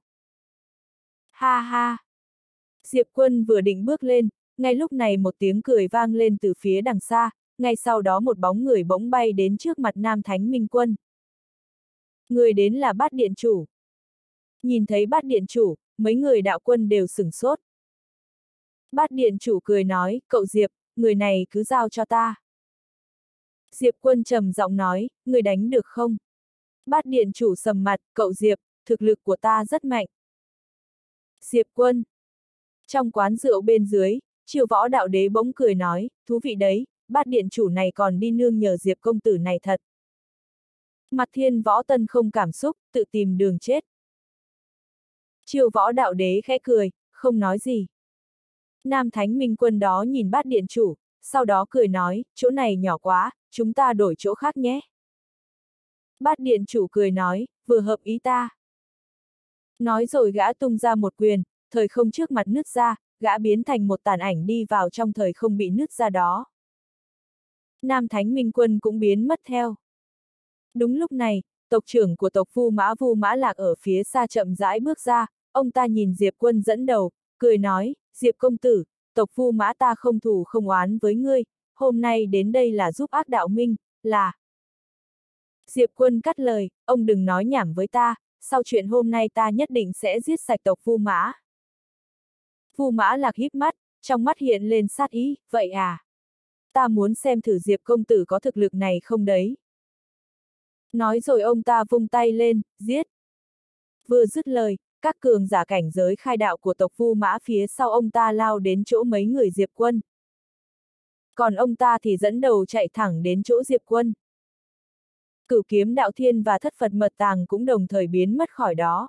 Ha ha. Diệp Quân vừa định bước lên, ngay lúc này một tiếng cười vang lên từ phía đằng xa, ngay sau đó một bóng người bỗng bay đến trước mặt Nam Thánh Minh Quân. Người đến là Bát Điện Chủ. Nhìn thấy Bát Điện Chủ, mấy người đạo quân đều sửng sốt. Bát Điện Chủ cười nói, cậu Diệp, người này cứ giao cho ta. Diệp Quân trầm giọng nói, người đánh được không? Bát Điện Chủ sầm mặt, cậu Diệp, thực lực của ta rất mạnh. Diệp Quân. Trong quán rượu bên dưới, Chiêu Võ Đạo Đế bỗng cười nói, thú vị đấy, Bát điện chủ này còn đi nương nhờ Diệp công tử này thật. Mặt Thiên Võ Tân không cảm xúc, tự tìm đường chết. Chiêu Võ Đạo Đế khẽ cười, không nói gì. Nam Thánh Minh Quân đó nhìn Bát điện chủ, sau đó cười nói, chỗ này nhỏ quá, chúng ta đổi chỗ khác nhé. Bát điện chủ cười nói, vừa hợp ý ta. Nói rồi gã tung ra một quyền, thời không trước mặt nứt ra, gã biến thành một tàn ảnh đi vào trong thời không bị nứt ra đó. Nam Thánh Minh Quân cũng biến mất theo. Đúng lúc này, tộc trưởng của tộc Vu Mã Vu Mã Lạc ở phía xa chậm rãi bước ra, ông ta nhìn Diệp Quân dẫn đầu, cười nói, Diệp công tử, tộc Vu Mã ta không thù không oán với ngươi, hôm nay đến đây là giúp ác đạo minh, là... Diệp Quân cắt lời, ông đừng nói nhảm với ta, sau chuyện hôm nay ta nhất định sẽ giết sạch tộc Vu Mã. Vu Mã Lạc híp mắt, trong mắt hiện lên sát ý, vậy à? Ta muốn xem thử Diệp công tử có thực lực này không đấy. Nói rồi ông ta vung tay lên, giết. Vừa dứt lời, các cường giả cảnh giới khai đạo của tộc Vu Mã phía sau ông ta lao đến chỗ mấy người Diệp Quân. Còn ông ta thì dẫn đầu chạy thẳng đến chỗ Diệp Quân. Cửu kiếm đạo thiên và thất Phật mật tàng cũng đồng thời biến mất khỏi đó.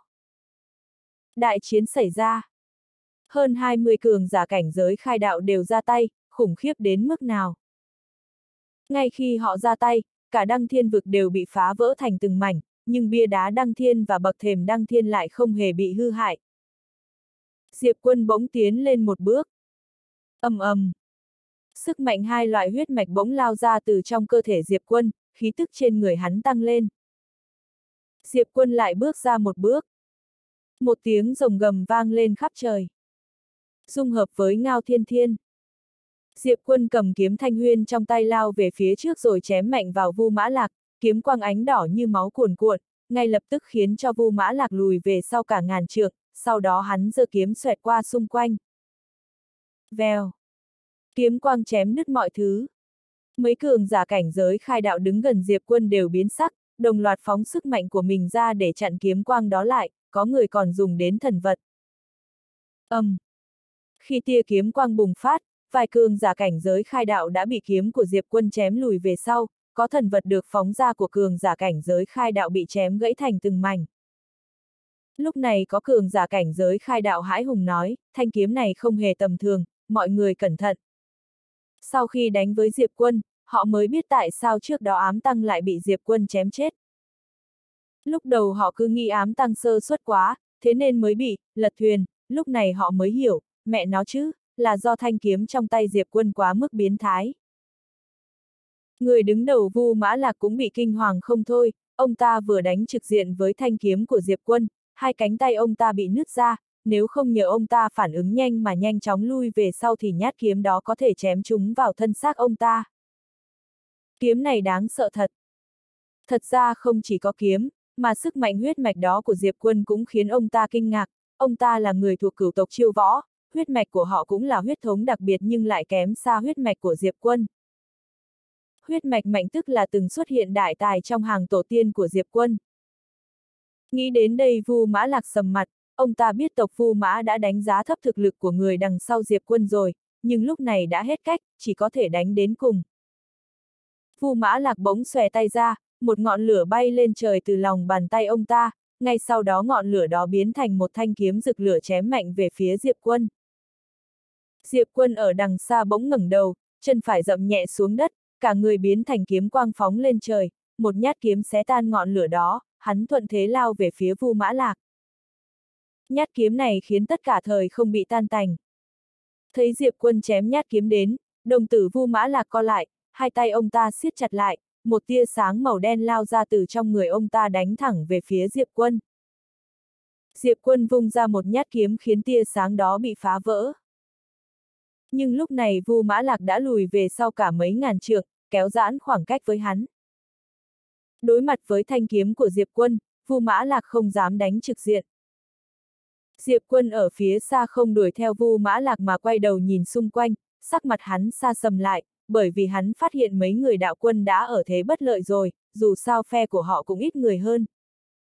Đại chiến xảy ra. Hơn hai mươi cường giả cảnh giới khai đạo đều ra tay, khủng khiếp đến mức nào. Ngay khi họ ra tay, cả đăng thiên vực đều bị phá vỡ thành từng mảnh, nhưng bia đá đăng thiên và bậc thềm đăng thiên lại không hề bị hư hại. Diệp Quân bỗng tiến lên một bước. Ầm ầm. Sức mạnh hai loại huyết mạch bỗng lao ra từ trong cơ thể Diệp Quân, khí tức trên người hắn tăng lên. Diệp Quân lại bước ra một bước. Một tiếng rồng gầm vang lên khắp trời. Dung hợp với Ngao Thiên Thiên. Diệp Quân cầm kiếm thanh huyên trong tay lao về phía trước rồi chém mạnh vào Vu Mã Lạc, kiếm quang ánh đỏ như máu cuồn cuộn, ngay lập tức khiến cho Vu Mã Lạc lùi về sau cả ngàn trượng, sau đó hắn giơ kiếm xoẹt qua xung quanh. Vèo. Kiếm quang chém nứt mọi thứ. Mấy cường giả cảnh giới khai đạo đứng gần Diệp Quân đều biến sắc, đồng loạt phóng sức mạnh của mình ra để chặn kiếm quang đó lại, có người còn dùng đến thần vật. Ầm. Um. Khi tia kiếm quang bùng phát, vài cường giả cảnh giới khai đạo đã bị kiếm của Diệp Quân chém lùi về sau, có thần vật được phóng ra của cường giả cảnh giới khai đạo bị chém gãy thành từng mảnh. Lúc này có cường giả cảnh giới khai đạo hãi hùng nói, thanh kiếm này không hề tầm thường, mọi người cẩn thận. Sau khi đánh với Diệp Quân, họ mới biết tại sao trước đó Ám Tăng lại bị Diệp Quân chém chết. Lúc đầu họ cứ nghĩ Ám Tăng sơ suất quá, thế nên mới bị lật thuyền, lúc này họ mới hiểu, mẹ nó chứ, là do thanh kiếm trong tay Diệp Quân quá mức biến thái. Người đứng đầu Vu Mã Lạc cũng bị kinh hoàng không thôi, ông ta vừa đánh trực diện với thanh kiếm của Diệp Quân, hai cánh tay ông ta bị nứt ra, nếu không nhờ ông ta phản ứng nhanh mà nhanh chóng lui về sau thì nhát kiếm đó có thể chém trúng vào thân xác ông ta. Kiếm này đáng sợ thật. Thật ra không chỉ có kiếm, mà sức mạnh huyết mạch đó của Diệp Quân cũng khiến ông ta kinh ngạc, ông ta là người thuộc cửu tộc Chiêu Võ, huyết mạch của họ cũng là huyết thống đặc biệt nhưng lại kém xa huyết mạch của Diệp Quân. Huyết mạch mạnh tức là từng xuất hiện đại tài trong hàng tổ tiên của Diệp Quân. Nghĩ đến đây Vu Mã Lạc sầm mặt, ông ta biết tộc Vu Mã đã đánh giá thấp thực lực của người đằng sau Diệp Quân rồi, nhưng lúc này đã hết cách, chỉ có thể đánh đến cùng. Vu Mã Lạc bỗng xòe tay ra, một ngọn lửa bay lên trời từ lòng bàn tay ông ta, ngay sau đó ngọn lửa đó biến thành một thanh kiếm rực lửa chém mạnh về phía Diệp Quân. Diệp Quân ở đằng xa bỗng ngẩng đầu, chân phải dậm nhẹ xuống đất, cả người biến thành kiếm quang phóng lên trời, một nhát kiếm xé tan ngọn lửa đó, hắn thuận thế lao về phía Vu Mã Lạc. Nhát kiếm này khiến tất cả thời không bị tan tành. Thấy Diệp Quân chém nhát kiếm đến, đồng tử Vu Mã Lạc co lại, hai tay ông ta siết chặt lại, một tia sáng màu đen lao ra từ trong người ông ta đánh thẳng về phía Diệp Quân. Diệp Quân vung ra một nhát kiếm khiến tia sáng đó bị phá vỡ. Nhưng lúc này Vu Mã Lạc đã lùi về sau cả mấy ngàn trượng, kéo giãn khoảng cách với hắn. Đối mặt với thanh kiếm của Diệp Quân, Vu Mã Lạc không dám đánh trực diện. Diệp Quân ở phía xa không đuổi theo Vu Mã Lạc mà quay đầu nhìn xung quanh, sắc mặt hắn xa sầm lại, bởi vì hắn phát hiện mấy người đạo quân đã ở thế bất lợi rồi, dù sao phe của họ cũng ít người hơn.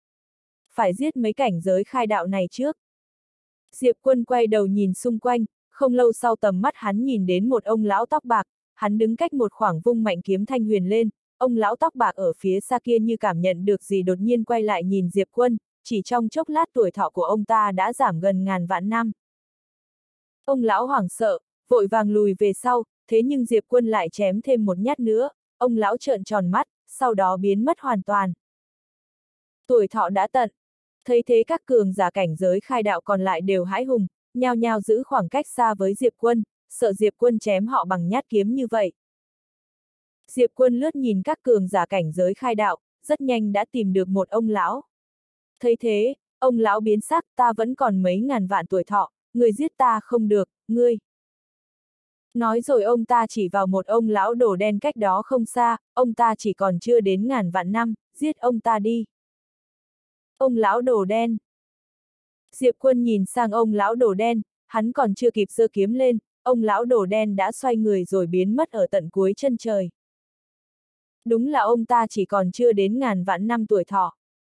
Phải giết mấy cảnh giới khai đạo này trước. Diệp Quân quay đầu nhìn xung quanh, Không lâu sau tầm mắt hắn nhìn đến một ông lão tóc bạc, hắn đứng cách một khoảng vung mạnh kiếm thanh huyền lên, ông lão tóc bạc ở phía xa kia như cảm nhận được gì đột nhiên quay lại nhìn Diệp Quân, chỉ trong chốc lát tuổi thọ của ông ta đã giảm gần ngàn vạn năm. Ông lão hoảng sợ, vội vàng lùi về sau, thế nhưng Diệp Quân lại chém thêm một nhát nữa, ông lão trợn tròn mắt, sau đó biến mất hoàn toàn. Tuổi thọ đã tận. Thấy thế các cường giả cảnh giới khai đạo còn lại đều hãi hùng, nhao nhao giữ khoảng cách xa với Diệp Quân, sợ Diệp Quân chém họ bằng nhát kiếm như vậy. Diệp Quân lướt nhìn các cường giả cảnh giới khai đạo, rất nhanh đã tìm được một ông lão. Thấy thế, ông lão biến sắc, ta vẫn còn mấy ngàn vạn tuổi thọ, người giết ta không được, ngươi. Nói rồi ông ta chỉ vào một ông lão đồ đen cách đó không xa, ông ta chỉ còn chưa đến ngàn vạn năm, giết ông ta đi. Ông lão đồ đen. Diệp Quân nhìn sang ông lão đồ đen, hắn còn chưa kịp giơ kiếm lên, ông lão đồ đen đã xoay người rồi biến mất ở tận cuối chân trời. Đúng là ông ta chỉ còn chưa đến ngàn vạn năm tuổi thọ.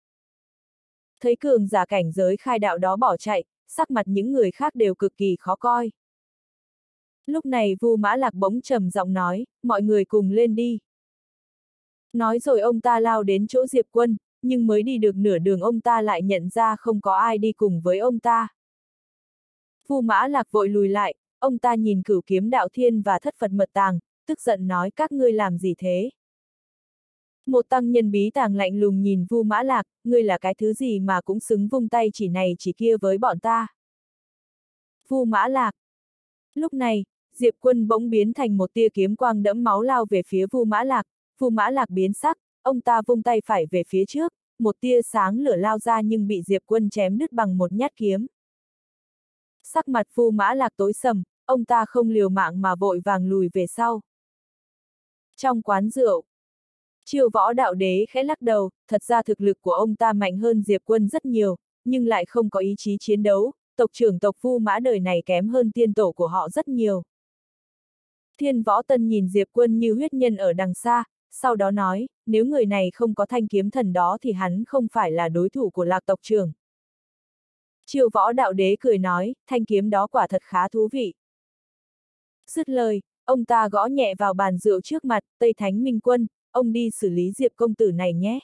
Thấy cường giả cảnh giới khai đạo đó bỏ chạy, sắc mặt những người khác đều cực kỳ khó coi. Lúc này Vu Mã Lạc bỗng trầm giọng nói, mọi người cùng lên đi. Nói rồi ông ta lao đến chỗ Diệp Quân, nhưng mới đi được nửa đường ông ta lại nhận ra không có ai đi cùng với ông ta. Vu Mã Lạc vội lùi lại, ông ta nhìn Cửu Kiếm Đạo Thiên và Thất Phật Mật Tàng, tức giận nói các ngươi làm gì thế? Một tăng nhân bí tàng lạnh lùng nhìn Vu Mã Lạc, ngươi là cái thứ gì mà cũng xứng vung tay chỉ này chỉ kia với bọn ta. Vu Mã Lạc. Lúc này, Diệp Quân bỗng biến thành một tia kiếm quang đẫm máu lao về phía Vu Mã Lạc, Vu Mã Lạc biến sắc, ông ta vung tay phải về phía trước, một tia sáng lửa lao ra nhưng bị Diệp Quân chém đứt bằng một nhát kiếm. Sắc mặt Vu Mã Lạc tối sầm, ông ta không liều mạng mà vội vàng lùi về sau. Trong quán rượu, Chiêu Võ Đạo Đế khẽ lắc đầu, thật ra thực lực của ông ta mạnh hơn Diệp Quân rất nhiều, nhưng lại không có ý chí chiến đấu, tộc trưởng tộc Vu Mã đời này kém hơn tiên tổ của họ rất nhiều. Thiên Võ Tân nhìn Diệp Quân như huyết nhân ở đằng xa, sau đó nói, nếu người này không có thanh kiếm thần đó thì hắn không phải là đối thủ của Lạc tộc trưởng. Chiêu Võ Đạo Đế cười nói, thanh kiếm đó quả thật khá thú vị. Dứt lời, ông ta gõ nhẹ vào bàn rượu trước mặt, Tây Thánh Minh Quân, ông đi xử lý Diệp công tử này nhé.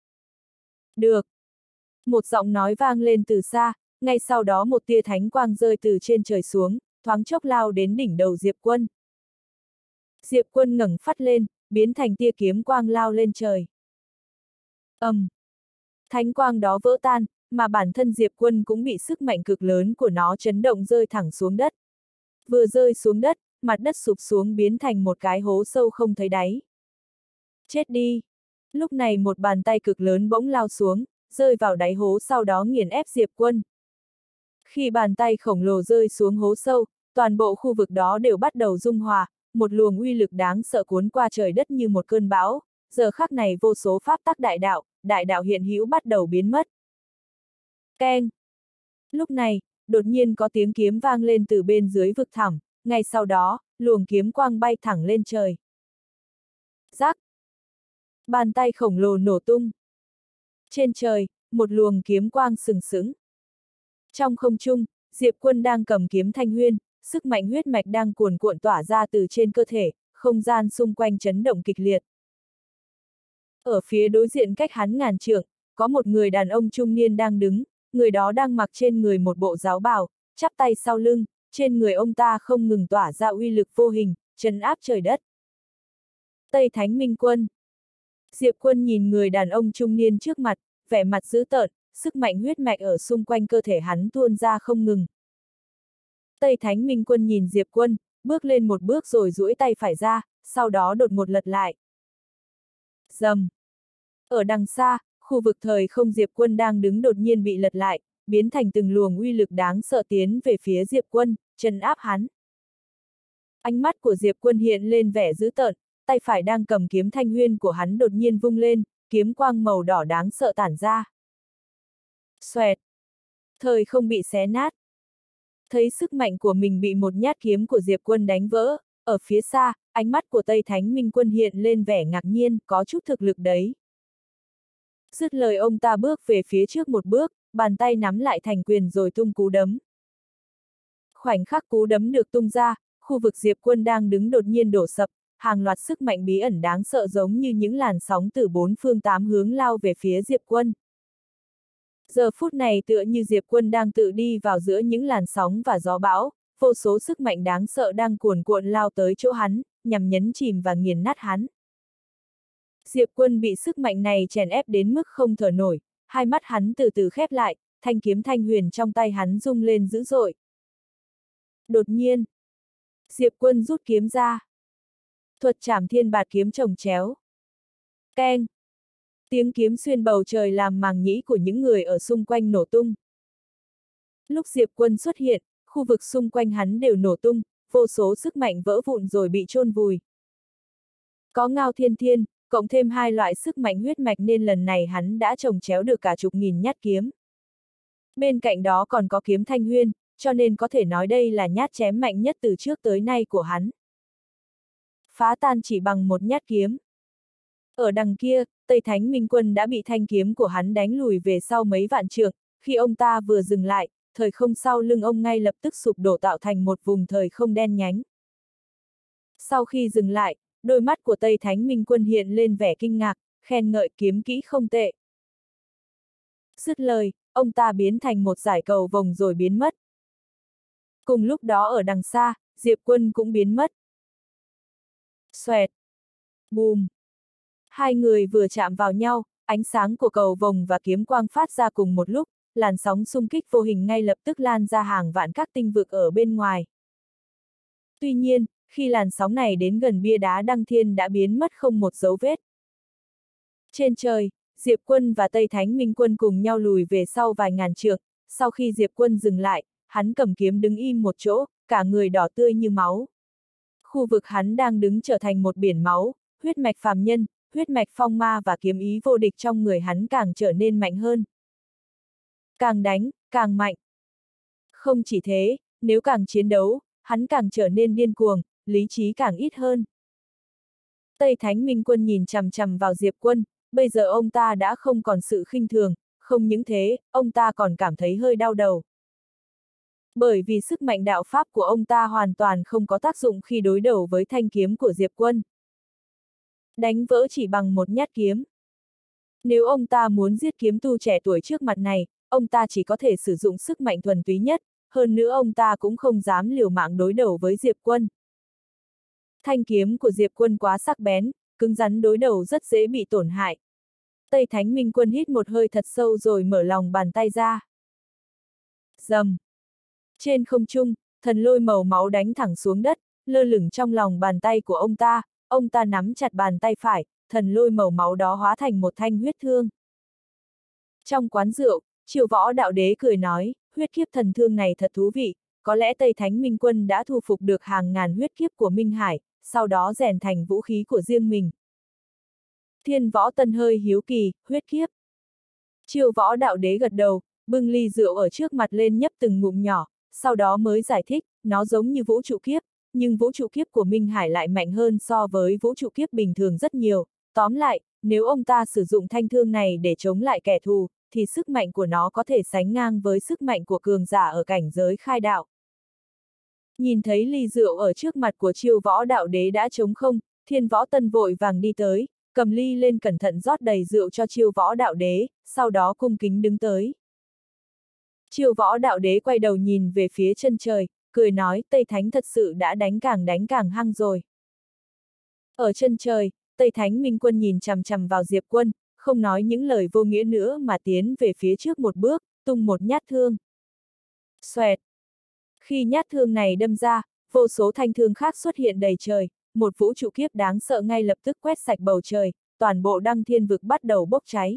Được. Một giọng nói vang lên từ xa, ngay sau đó một tia thánh quang rơi từ trên trời xuống, thoáng chốc lao đến đỉnh đầu Diệp Quân. Diệp Quân ngẩng phát lên, biến thành tia kiếm quang lao lên trời. ầm, um. Thánh quang đó vỡ tan, mà bản thân Diệp Quân cũng bị sức mạnh cực lớn của nó chấn động rơi thẳng xuống đất. Vừa rơi xuống đất, mặt đất sụp xuống biến thành một cái hố sâu không thấy đáy. Chết đi! Lúc này một bàn tay cực lớn bỗng lao xuống, rơi vào đáy hố sau đó nghiền ép Diệp Quân. Khi bàn tay khổng lồ rơi xuống hố sâu, toàn bộ khu vực đó đều bắt đầu dung hòa, một luồng uy lực đáng sợ cuốn qua trời đất như một cơn bão, giờ khắc này vô số pháp tắc đại đạo, đại đạo hiện hữu bắt đầu biến mất. Keng! Lúc này, đột nhiên có tiếng kiếm vang lên từ bên dưới vực thẳm, ngay sau đó, luồng kiếm quang bay thẳng lên trời. Rắc! Bàn tay khổng lồ nổ tung. Trên trời, một luồng kiếm quang sừng sững. Trong không trung, Diệp Quân đang cầm kiếm thanh huyên, sức mạnh huyết mạch đang cuồn cuộn tỏa ra từ trên cơ thể, không gian xung quanh chấn động kịch liệt. Ở phía đối diện cách hắn ngàn trượng, có một người đàn ông trung niên đang đứng, người đó đang mặc trên người một bộ giáo bào, chắp tay sau lưng, trên người ông ta không ngừng tỏa ra uy lực vô hình, trấn áp trời đất. Tây Thánh Minh Quân. Diệp Quân nhìn người đàn ông trung niên trước mặt, vẻ mặt dữ tợn, sức mạnh huyết mạch ở xung quanh cơ thể hắn tuôn ra không ngừng. Tây Thánh Minh Quân nhìn Diệp Quân, bước lên một bước rồi duỗi tay phải ra, sau đó đột ngột lật lại. Rầm. Ở đằng xa, khu vực thời không Diệp Quân đang đứng đột nhiên bị lật lại, biến thành từng luồng uy lực đáng sợ tiến về phía Diệp Quân, trấn áp hắn. Ánh mắt của Diệp Quân hiện lên vẻ dữ tợn, tay phải đang cầm kiếm thanh huyên của hắn đột nhiên vung lên, kiếm quang màu đỏ đáng sợ tản ra. Xoẹt! Thời không bị xé nát. Thấy sức mạnh của mình bị một nhát kiếm của Diệp Quân đánh vỡ, ở phía xa, ánh mắt của Tây Thánh Minh Quân hiện lên vẻ ngạc nhiên, có chút thực lực đấy. Dứt lời ông ta bước về phía trước một bước, bàn tay nắm lại thành quyền rồi tung cú đấm. Khoảnh khắc cú đấm được tung ra, khu vực Diệp Quân đang đứng đột nhiên đổ sập, hàng loạt sức mạnh bí ẩn đáng sợ giống như những làn sóng từ bốn phương tám hướng lao về phía Diệp Quân. Giờ phút này tựa như Diệp Quân đang tự đi vào giữa những làn sóng và gió bão, vô số sức mạnh đáng sợ đang cuồn cuộn lao tới chỗ hắn, nhằm nhấn chìm và nghiền nát hắn. Diệp Quân bị sức mạnh này chèn ép đến mức không thở nổi, hai mắt hắn từ từ khép lại, thanh kiếm thanh huyền trong tay hắn rung lên dữ dội. Đột nhiên, Diệp Quân rút kiếm ra. Thuật trảm thiên bạt kiếm chồng chéo. Keng! Tiếng kiếm xuyên bầu trời làm màng nhĩ của những người ở xung quanh nổ tung. Lúc Diệp Quân xuất hiện, khu vực xung quanh hắn đều nổ tung, vô số sức mạnh vỡ vụn rồi bị chôn vùi. Có Ngao Thiên Thiên, cộng thêm hai loại sức mạnh huyết mạch nên lần này hắn đã chồng chéo được cả chục nghìn nhát kiếm. Bên cạnh đó còn có kiếm Thanh Huyên, cho nên có thể nói đây là nhát chém mạnh nhất từ trước tới nay của hắn. Phá tan chỉ bằng một nhát kiếm. Ở đằng kia, Tây Thánh Minh Quân đã bị thanh kiếm của hắn đánh lùi về sau mấy vạn trượng, khi ông ta vừa dừng lại, thời không sau lưng ông ngay lập tức sụp đổ tạo thành một vùng thời không đen nhánh. Sau khi dừng lại, đôi mắt của Tây Thánh Minh Quân hiện lên vẻ kinh ngạc, khen ngợi kiếm kỹ không tệ. Dứt lời, ông ta biến thành một dải cầu vồng rồi biến mất. Cùng lúc đó ở đằng xa, Diệp Quân cũng biến mất. Xoẹt! Bùm! Hai người vừa chạm vào nhau, ánh sáng của cầu vồng và kiếm quang phát ra cùng một lúc, làn sóng xung kích vô hình ngay lập tức lan ra hàng vạn các tinh vực ở bên ngoài. Tuy nhiên, khi làn sóng này đến gần bia đá Đăng Thiên đã biến mất không một dấu vết. Trên trời, Diệp Quân và Tây Thánh Minh Quân cùng nhau lùi về sau vài ngàn trượng, sau khi Diệp Quân dừng lại, hắn cầm kiếm đứng im một chỗ, cả người đỏ tươi như máu. Khu vực hắn đang đứng trở thành một biển máu, huyết mạch phàm nhân, huyết mạch phong ma và kiếm ý vô địch trong người hắn càng trở nên mạnh hơn. Càng đánh, càng mạnh. Không chỉ thế, nếu càng chiến đấu, hắn càng trở nên điên cuồng, lý trí càng ít hơn. Tây Thánh Minh Quân nhìn chằm chằm vào Diệp Quân, bây giờ ông ta đã không còn sự khinh thường, không những thế, ông ta còn cảm thấy hơi đau đầu. Bởi vì sức mạnh đạo pháp của ông ta hoàn toàn không có tác dụng khi đối đầu với thanh kiếm của Diệp Quân. Đánh vỡ chỉ bằng một nhát kiếm. Nếu ông ta muốn giết kiếm tu trẻ tuổi trước mặt này, ông ta chỉ có thể sử dụng sức mạnh thuần túy nhất, hơn nữa ông ta cũng không dám liều mạng đối đầu với Diệp Quân. Thanh kiếm của Diệp Quân quá sắc bén, cứng rắn đối đầu rất dễ bị tổn hại. Tây Thánh Minh Quân hít một hơi thật sâu rồi mở lòng bàn tay ra. Rầm. Trên không trung, thần lôi màu máu đánh thẳng xuống đất, lơ lửng trong lòng bàn tay của ông ta, ông ta nắm chặt bàn tay phải, thần lôi màu máu đó hóa thành một thanh huyết thương. Trong quán rượu, Triều Võ Đạo Đế cười nói, huyết kiếp thần thương này thật thú vị, có lẽ Tây Thánh Minh Quân đã thu phục được hàng ngàn huyết kiếp của Minh Hải, sau đó rèn thành vũ khí của riêng mình. Thiên Võ Tân hơi hiếu kỳ, huyết kiếp. Triều Võ Đạo Đế gật đầu, bưng ly rượu ở trước mặt lên nhấp từng ngụm nhỏ, sau đó mới giải thích, nó giống như vũ trụ kiếp, nhưng vũ trụ kiếp của Minh Hải lại mạnh hơn so với vũ trụ kiếp bình thường rất nhiều. Tóm lại, nếu ông ta sử dụng thanh thương này để chống lại kẻ thù, thì sức mạnh của nó có thể sánh ngang với sức mạnh của cường giả ở cảnh giới khai đạo. Nhìn thấy ly rượu ở trước mặt của Triều Võ Đạo Đế đã trống không, Thiên Võ Tân vội vàng đi tới, cầm ly lên cẩn thận rót đầy rượu cho Triều Võ Đạo Đế, sau đó cung kính đứng tới. Triều Võ Đạo Đế quay đầu nhìn về phía chân trời, cười nói Tây Thánh thật sự đã đánh càng đánh càng hăng rồi. Ở chân trời, Tây Thánh Minh Quân nhìn chằm chằm vào Diệp Quân, không nói những lời vô nghĩa nữa mà tiến về phía trước một bước, tung một nhát thương. Xoẹt! Khi nhát thương này đâm ra, vô số thanh thương khác xuất hiện đầy trời, một vũ trụ kiếp đáng sợ ngay lập tức quét sạch bầu trời, toàn bộ Đăng Thiên vực bắt đầu bốc cháy.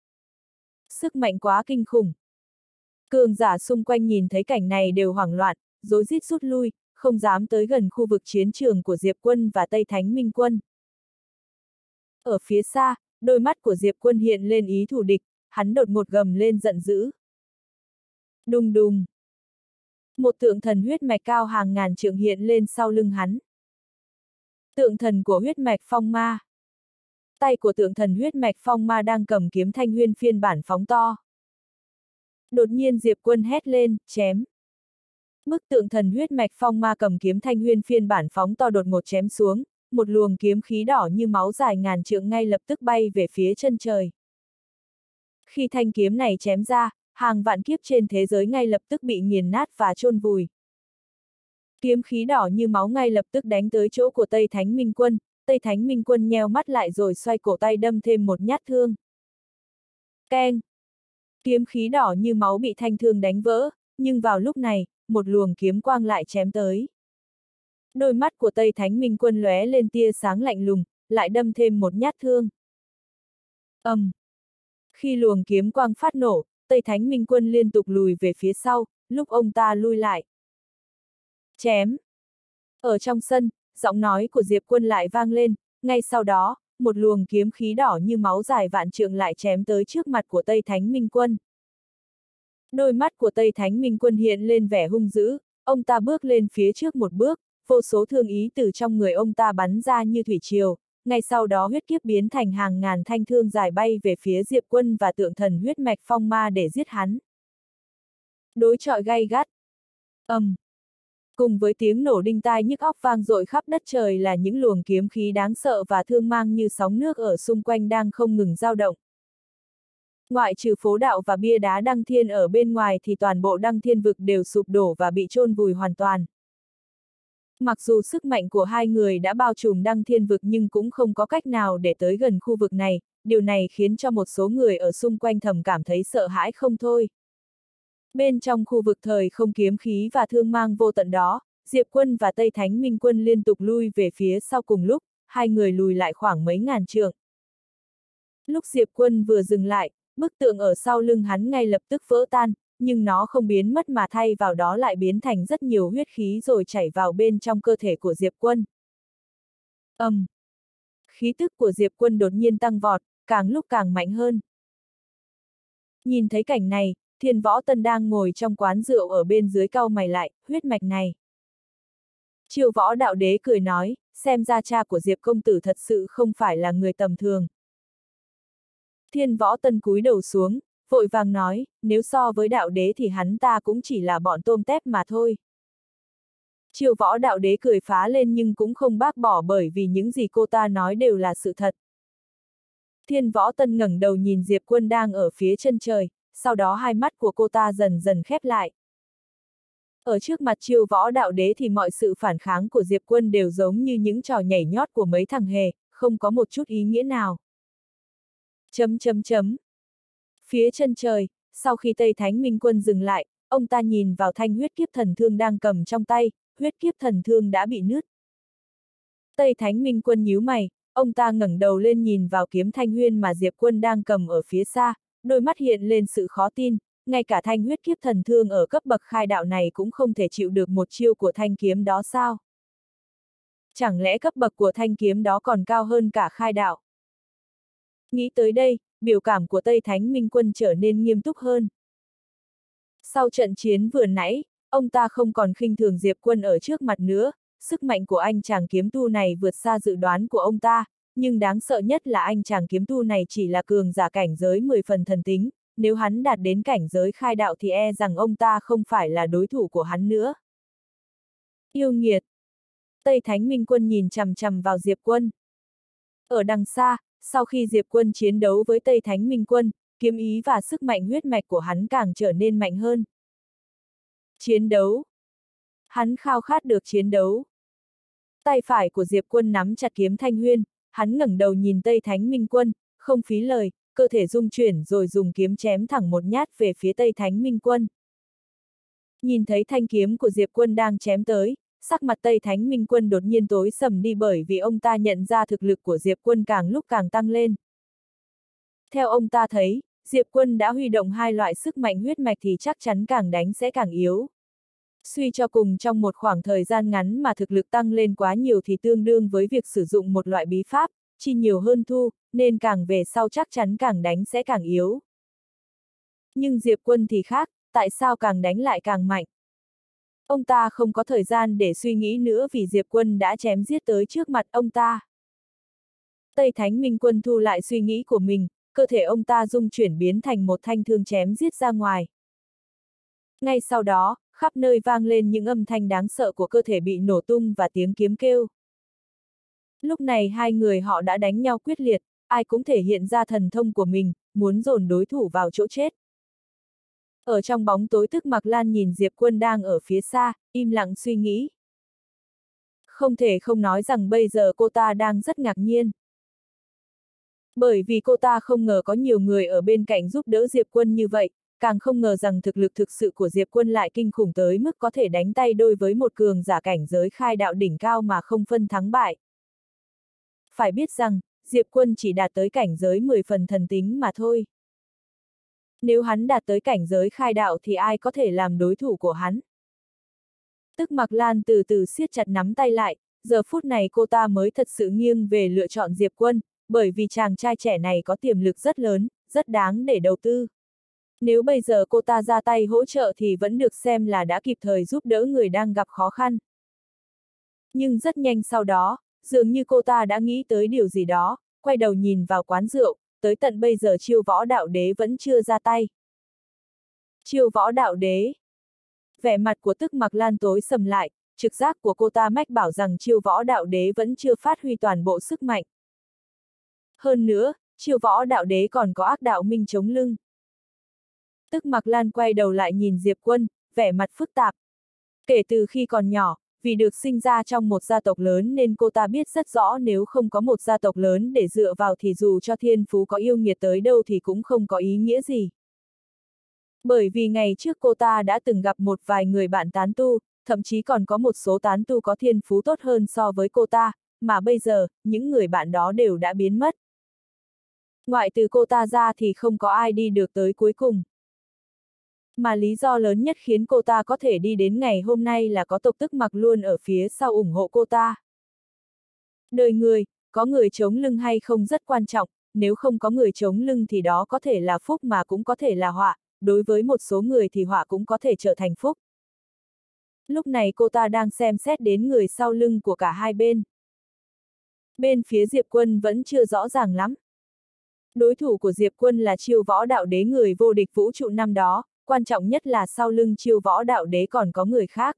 Sức mạnh quá kinh khủng. Cường giả xung quanh nhìn thấy cảnh này đều hoảng loạn, rối rít rút lui, không dám tới gần khu vực chiến trường của Diệp Quân và Tây Thánh Minh Quân. Ở phía xa, đôi mắt của Diệp Quân hiện lên ý thù địch, hắn đột ngột gầm lên giận dữ. Đùng đùng. Một tượng thần huyết mạch cao hàng ngàn trượng hiện lên sau lưng hắn. Tượng thần của huyết mạch phong ma. Tay của tượng thần huyết mạch phong ma đang cầm kiếm thanh huyên phiên bản phóng to. Đột nhiên Diệp Quân hét lên, chém. Bức tượng thần huyết mạch phong ma cầm kiếm thanh huyên phiên bản phóng to đột ngột chém xuống, một luồng kiếm khí đỏ như máu dài ngàn trượng ngay lập tức bay về phía chân trời. Khi thanh kiếm này chém ra, hàng vạn kiếp trên thế giới ngay lập tức bị nghiền nát và chôn vùi. Kiếm khí đỏ như máu ngay lập tức đánh tới chỗ của Tây Thánh Minh Quân, Tây Thánh Minh Quân nheo mắt lại rồi xoay cổ tay đâm thêm một nhát thương. Keng! Kiếm khí đỏ như máu bị thanh thương đánh vỡ, nhưng vào lúc này, một luồng kiếm quang lại chém tới. Đôi mắt của Tây Thánh Minh Quân lóe lên tia sáng lạnh lùng, lại đâm thêm một nhát thương. ầm! Um. Khi luồng kiếm quang phát nổ, Tây Thánh Minh Quân liên tục lùi về phía sau, lúc ông ta lui lại. Chém! Ở trong sân, giọng nói của Diệp Quân lại vang lên, ngay sau đó, một luồng kiếm khí đỏ như máu dài vạn trượng lại chém tới trước mặt của Tây Thánh Minh Quân. Đôi mắt của Tây Thánh Minh Quân hiện lên vẻ hung dữ, ông ta bước lên phía trước một bước, vô số thương ý từ trong người ông ta bắn ra như thủy triều, ngay sau đó huyết kiếp biến thành hàng ngàn thanh thương dài bay về phía Diệp Quân và tượng thần huyết mạch phong ma để giết hắn. Đối chọi gay gắt. ầm! Um. Cùng với tiếng nổ đinh tai nhức óc vang dội khắp đất trời là những luồng kiếm khí đáng sợ và thương mang như sóng nước ở xung quanh đang không ngừng dao động. Ngoại trừ phố đạo và bia đá Đăng Thiên ở bên ngoài thì toàn bộ Đăng Thiên vực đều sụp đổ và bị chôn vùi hoàn toàn. Mặc dù sức mạnh của hai người đã bao trùm Đăng Thiên vực nhưng cũng không có cách nào để tới gần khu vực này, điều này khiến cho một số người ở xung quanh thầm cảm thấy sợ hãi không thôi. Bên trong khu vực thời không kiếm khí và thương mang vô tận đó, Diệp Quân và Tây Thánh Minh Quân liên tục lui về phía sau cùng lúc, hai người lùi lại khoảng mấy ngàn trượng. Lúc Diệp Quân vừa dừng lại, bức tượng ở sau lưng hắn ngay lập tức vỡ tan, nhưng nó không biến mất mà thay vào đó lại biến thành rất nhiều huyết khí rồi chảy vào bên trong cơ thể của Diệp Quân. ầm! Um. Khí tức của Diệp Quân đột nhiên tăng vọt, càng lúc càng mạnh hơn. Nhìn thấy cảnh này, Thiên Võ Tân đang ngồi trong quán rượu ở bên dưới cau mày lại, huyết mạch này. Chiêu Võ Đạo Đế cười nói, xem ra cha của Diệp công tử thật sự không phải là người tầm thường. Thiên Võ Tân cúi đầu xuống, vội vàng nói, nếu so với đạo đế thì hắn ta cũng chỉ là bọn tôm tép mà thôi. Chiêu Võ Đạo Đế cười phá lên nhưng cũng không bác bỏ bởi vì những gì cô ta nói đều là sự thật. Thiên Võ Tân ngẩng đầu nhìn Diệp Quân đang ở phía chân trời, sau đó hai mắt của cô ta dần dần khép lại. Ở trước mặt Chiêu Võ Đạo Đế thì mọi sự phản kháng của Diệp Quân đều giống như những trò nhảy nhót của mấy thằng hề, không có một chút ý nghĩa nào. Chấm chấm chấm. Phía chân trời, sau khi Tây Thánh Minh Quân dừng lại, ông ta nhìn vào thanh huyết kiếp thần thương đang cầm trong tay, huyết kiếp thần thương đã bị nứt. Tây Thánh Minh Quân nhíu mày, ông ta ngẩng đầu lên nhìn vào kiếm thanh huyên mà Diệp Quân đang cầm ở phía xa, đôi mắt hiện lên sự khó tin, ngay cả thanh huyết kiếp thần thương ở cấp bậc khai đạo này cũng không thể chịu được một chiêu của thanh kiếm đó sao? Chẳng lẽ cấp bậc của thanh kiếm đó còn cao hơn cả khai đạo? Nghĩ tới đây, biểu cảm của Tây Thánh Minh Quân trở nên nghiêm túc hơn. Sau trận chiến vừa nãy, ông ta không còn khinh thường Diệp Quân ở trước mặt nữa, sức mạnh của anh chàng kiếm tu này vượt xa dự đoán của ông ta, nhưng đáng sợ nhất là anh chàng kiếm tu này chỉ là cường giả cảnh giới mười phần thần tính, nếu hắn đạt đến cảnh giới khai đạo thì e rằng ông ta không phải là đối thủ của hắn nữa. Yêu nghiệt! Tây Thánh Minh Quân nhìn chằm chằm vào Diệp Quân. Ở đằng xa, sau khi Diệp Quân chiến đấu với Tây Thánh Minh Quân, kiếm ý và sức mạnh huyết mạch của hắn càng trở nên mạnh hơn. Chiến đấu! Hắn khao khát được chiến đấu. Tay phải của Diệp Quân nắm chặt kiếm thanh huyên, hắn ngẩng đầu nhìn Tây Thánh Minh Quân, không phí lời, cơ thể rung chuyển rồi dùng kiếm chém thẳng một nhát về phía Tây Thánh Minh Quân. Nhìn thấy thanh kiếm của Diệp Quân đang chém tới, sắc mặt Tây Thánh Minh Quân đột nhiên tối sầm đi bởi vì ông ta nhận ra thực lực của Diệp Quân càng lúc càng tăng lên. Theo ông ta thấy, Diệp Quân đã huy động hai loại sức mạnh huyết mạch thì chắc chắn càng đánh sẽ càng yếu. Suy cho cùng trong một khoảng thời gian ngắn mà thực lực tăng lên quá nhiều thì tương đương với việc sử dụng một loại bí pháp, chi nhiều hơn thu, nên càng về sau chắc chắn càng đánh sẽ càng yếu. Nhưng Diệp Quân thì khác, tại sao càng đánh lại càng mạnh? Ông ta không có thời gian để suy nghĩ nữa vì Diệp Quân đã chém giết tới trước mặt ông ta. Tây Thánh Minh Quân thu lại suy nghĩ của mình, cơ thể ông ta rung chuyển biến thành một thanh thương chém giết ra ngoài. Ngay sau đó, khắp nơi vang lên những âm thanh đáng sợ của cơ thể bị nổ tung và tiếng kiếm kêu. Lúc này hai người họ đã đánh nhau quyết liệt, ai cũng thể hiện ra thần thông của mình, muốn dồn đối thủ vào chỗ chết. Ở trong bóng tối Tức Mặc Lan nhìn Diệp Quân đang ở phía xa, im lặng suy nghĩ. Không thể không nói rằng bây giờ cô ta đang rất ngạc nhiên. Bởi vì cô ta không ngờ có nhiều người ở bên cạnh giúp đỡ Diệp Quân như vậy, càng không ngờ rằng thực lực thực sự của Diệp Quân lại kinh khủng tới mức có thể đánh tay đôi với một cường giả cảnh giới khai đạo đỉnh cao mà không phân thắng bại. Phải biết rằng, Diệp Quân chỉ đạt tới cảnh giới mười phần thần tính mà thôi. Nếu hắn đạt tới cảnh giới khai đạo thì ai có thể làm đối thủ của hắn? Tức Mặc Lan từ từ siết chặt nắm tay lại, giờ phút này cô ta mới thật sự nghiêng về lựa chọn Diệp Quân, bởi vì chàng trai trẻ này có tiềm lực rất lớn, rất đáng để đầu tư. Nếu bây giờ cô ta ra tay hỗ trợ thì vẫn được xem là đã kịp thời giúp đỡ người đang gặp khó khăn. Nhưng rất nhanh sau đó, dường như cô ta đã nghĩ tới điều gì đó, quay đầu nhìn vào quán rượu, tới tận bây giờ Chiêu Võ Đạo Đế vẫn chưa ra tay. Chiêu Võ Đạo Đế. Vẻ mặt của Tức Mặc Lan tối sầm lại, trực giác của cô ta mách bảo rằng Chiêu Võ Đạo Đế vẫn chưa phát huy toàn bộ sức mạnh. Hơn nữa, Chiêu Võ Đạo Đế còn có Ác Đạo Minh chống lưng. Tức Mặc Lan quay đầu lại nhìn Diệp Quân, vẻ mặt phức tạp. Kể từ khi còn nhỏ, vì được sinh ra trong một gia tộc lớn nên cô ta biết rất rõ nếu không có một gia tộc lớn để dựa vào thì dù cho thiên phú có yêu nghiệt tới đâu thì cũng không có ý nghĩa gì. Bởi vì ngày trước cô ta đã từng gặp một vài người bạn tán tu, thậm chí còn có một số tán tu có thiên phú tốt hơn so với cô ta, mà bây giờ, những người bạn đó đều đã biến mất. Ngoại trừ cô ta ra thì không có ai đi được tới cuối cùng. Mà lý do lớn nhất khiến cô ta có thể đi đến ngày hôm nay là có tộc Tức Mặc luôn ở phía sau ủng hộ cô ta. Đời người, có người chống lưng hay không rất quan trọng, nếu không có người chống lưng thì đó có thể là phúc mà cũng có thể là họa, đối với một số người thì họa cũng có thể trở thành phúc. Lúc này cô ta đang xem xét đến người sau lưng của cả hai bên. Bên phía Diệp Quân vẫn chưa rõ ràng lắm. Đối thủ của Diệp Quân là Chiêu Võ Đạo Đế người vô địch vũ trụ năm đó, quan trọng nhất là sau lưng Chiêu Võ Đạo Đế còn có người khác.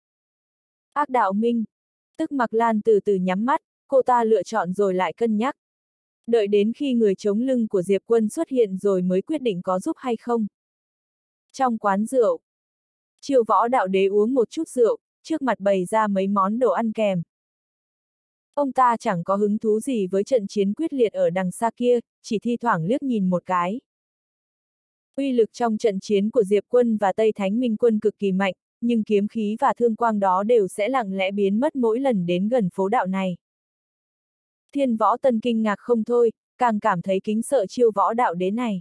Ác Đạo Minh. Tức Mặc Lan từ từ nhắm mắt, cô ta lựa chọn rồi lại cân nhắc. Đợi đến khi người chống lưng của Diệp Quân xuất hiện rồi mới quyết định có giúp hay không. Trong quán rượu, Chiêu Võ Đạo Đế uống một chút rượu, trước mặt bày ra mấy món đồ ăn kèm. Ông ta chẳng có hứng thú gì với trận chiến quyết liệt ở đằng xa kia, chỉ thi thoảng liếc nhìn một cái. Uy lực trong trận chiến của Diệp Quân và Tây Thánh Minh Quân cực kỳ mạnh, nhưng kiếm khí và thương quang đó đều sẽ lặng lẽ biến mất mỗi lần đến gần phố đạo này. Thiên Võ Tân kinh ngạc không thôi, càng cảm thấy kính sợ Chiêu Võ Đạo Đế này.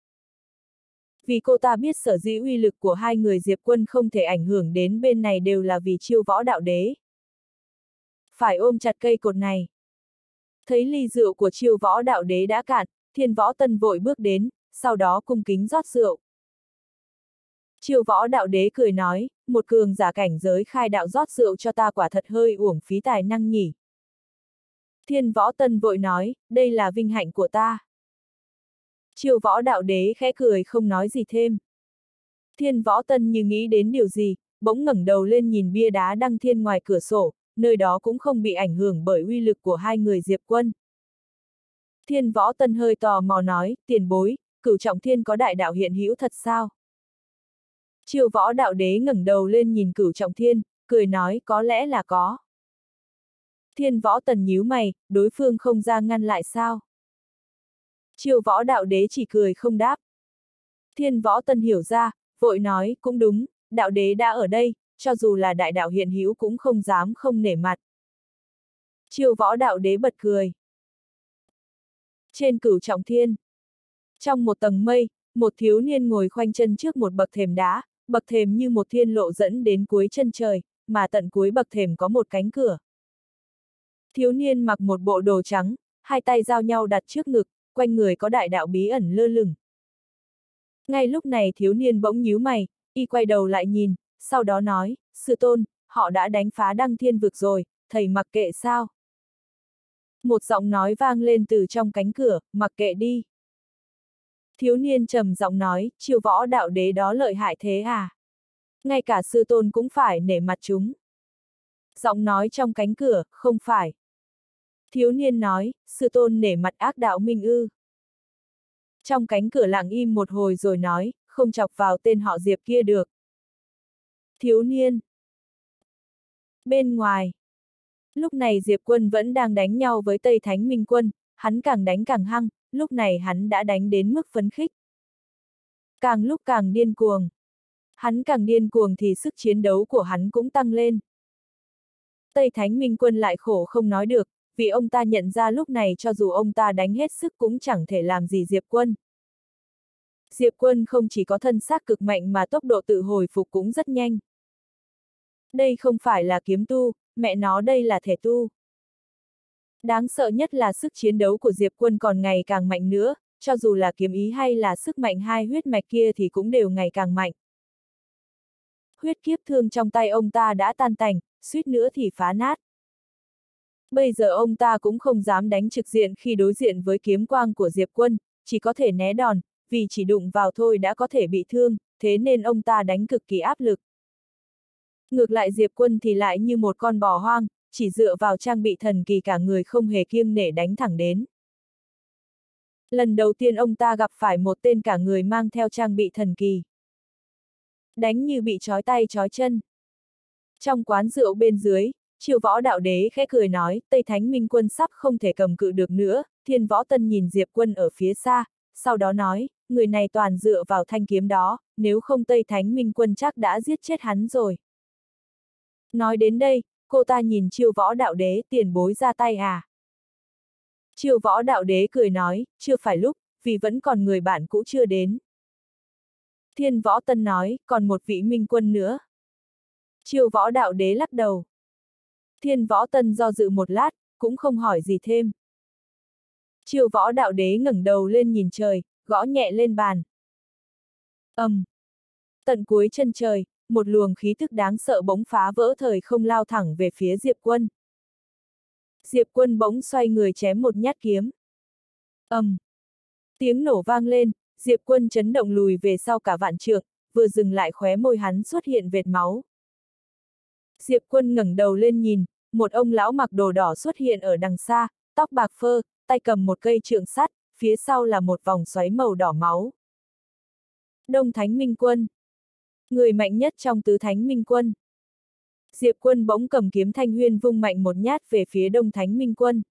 Vì cô ta biết sở dĩ uy lực của hai người Diệp Quân không thể ảnh hưởng đến bên này đều là vì Chiêu Võ Đạo Đế. Phải ôm chặt cây cột này. Thấy ly rượu của Chiêu Võ Đạo Đế đã cạn, Thiên Võ Tân vội bước đến, sau đó cung kính rót rượu. Chiêu Võ Đạo Đế cười nói, một cường giả cảnh giới khai đạo rót rượu cho ta quả thật hơi uổng phí tài năng nhỉ. Thiên Võ Tân vội nói, đây là vinh hạnh của ta. Chiêu Võ Đạo Đế khẽ cười không nói gì thêm. Thiên Võ Tân như nghĩ đến điều gì, bỗng ngẩng đầu lên nhìn bia đá đăng thiên ngoài cửa sổ, nơi đó cũng không bị ảnh hưởng bởi uy lực của hai người Diệp Quân. Thiên Võ Tân hơi tò mò nói, tiền bối, Cửu Trọng Thiên có đại đạo hiện hữu thật sao? Chiêu Võ Đạo Đế ngẩng đầu lên nhìn Cửu Trọng Thiên, cười nói, có lẽ là có. Thiên Võ Tần nhíu mày, đối phương không ra ngăn lại sao? Chiêu Võ Đạo Đế chỉ cười không đáp. Thiên Võ Tân hiểu ra, vội nói, cũng đúng, Đạo Đế đã ở đây, cho dù là đại đạo hiện hữu cũng không dám không nể mặt. Chiêu Võ Đạo Đế bật cười. Trên Cửu Trọng Thiên, trong một tầng mây, một thiếu niên ngồi khoanh chân trước một bậc thềm đá, bậc thềm như một thiên lộ dẫn đến cuối chân trời, mà tận cuối bậc thềm có một cánh cửa. Thiếu niên mặc một bộ đồ trắng, hai tay giao nhau đặt trước ngực, quanh người có đại đạo bí ẩn lơ lửng. Ngay lúc này thiếu niên bỗng nhíu mày, y quay đầu lại nhìn, sau đó nói, sư tôn, họ đã đánh phá Đăng Thiên Vực rồi, thầy mặc kệ sao? Một giọng nói vang lên từ trong cánh cửa, mặc kệ đi. Thiếu niên trầm giọng nói, Chiêu Võ Đạo Đế đó lợi hại thế à? Ngay cả sư tôn cũng phải nể mặt chúng. Giọng nói trong cánh cửa, không phải. Thiếu niên nói, sư tôn nể mặt ác đạo minh ư. Trong cánh cửa lặng im một hồi rồi nói, không chọc vào tên họ Diệp kia được. Thiếu niên. Bên ngoài. Lúc này Diệp Quân vẫn đang đánh nhau với Tây Thánh Minh Quân, hắn càng đánh càng hăng, lúc này hắn đã đánh đến mức phấn khích. Càng lúc càng điên cuồng. Hắn càng điên cuồng thì sức chiến đấu của hắn cũng tăng lên. Tây Thánh Minh Quân lại khổ không nói được, vì ông ta nhận ra lúc này cho dù ông ta đánh hết sức cũng chẳng thể làm gì Diệp Quân. Diệp Quân không chỉ có thân xác cực mạnh mà tốc độ tự hồi phục cũng rất nhanh. Đây không phải là kiếm tu, mẹ nó đây là thể tu. Đáng sợ nhất là sức chiến đấu của Diệp Quân còn ngày càng mạnh nữa, cho dù là kiếm ý hay là sức mạnh hai huyết mạch kia thì cũng đều ngày càng mạnh. Huyết kiếp thương trong tay ông ta đã tan tành, suýt nữa thì phá nát. Bây giờ ông ta cũng không dám đánh trực diện khi đối diện với kiếm quang của Diệp Quân, chỉ có thể né đòn, vì chỉ đụng vào thôi đã có thể bị thương, thế nên ông ta đánh cực kỳ áp lực. Ngược lại Diệp Quân thì lại như một con bò hoang, chỉ dựa vào trang bị thần kỳ cả người không hề kiêng nể đánh thẳng đến. Lần đầu tiên ông ta gặp phải một tên cả người mang theo trang bị thần kỳ. Đánh như bị trói tay trói chân. Trong quán rượu bên dưới, Chiêu Võ Đạo Đế khẽ cười nói, Tây Thánh Minh Quân sắp không thể cầm cự được nữa. Thiên Võ Tân nhìn Diệp Quân ở phía xa, sau đó nói, người này toàn dựa vào thanh kiếm đó, nếu không Tây Thánh Minh Quân chắc đã giết chết hắn rồi. Nói đến đây, cô ta nhìn Chiêu Võ Đạo Đế, tiền bối ra tay à? Chiêu Võ Đạo Đế cười nói, chưa phải lúc, vì vẫn còn người bạn cũ chưa đến. Thiên Võ Tân nói, còn một vị minh quân nữa. Chiêu Võ Đạo Đế lắc đầu. Thiên Võ Tân do dự một lát, cũng không hỏi gì thêm. Chiêu Võ Đạo Đế ngẩng đầu lên nhìn trời, gõ nhẹ lên bàn. ầm, um. Tận cuối chân trời, một luồng khí thức đáng sợ bỗng phá vỡ thời không lao thẳng về phía Diệp Quân. Diệp Quân bỗng xoay người chém một nhát kiếm. ầm, um. Tiếng nổ vang lên, Diệp Quân chấn động lùi về sau cả vạn trượng, vừa dừng lại khóe môi hắn xuất hiện vệt máu. Diệp Quân ngẩng đầu lên nhìn, một ông lão mặc đồ đỏ xuất hiện ở đằng xa, tóc bạc phơ, tay cầm một cây trượng sắt, phía sau là một vòng xoáy màu đỏ máu. Đông Thánh Minh Quân. Người mạnh nhất trong tứ Thánh Minh Quân. Diệp Quân bỗng cầm kiếm thanh huyên vung mạnh một nhát về phía Đông Thánh Minh Quân.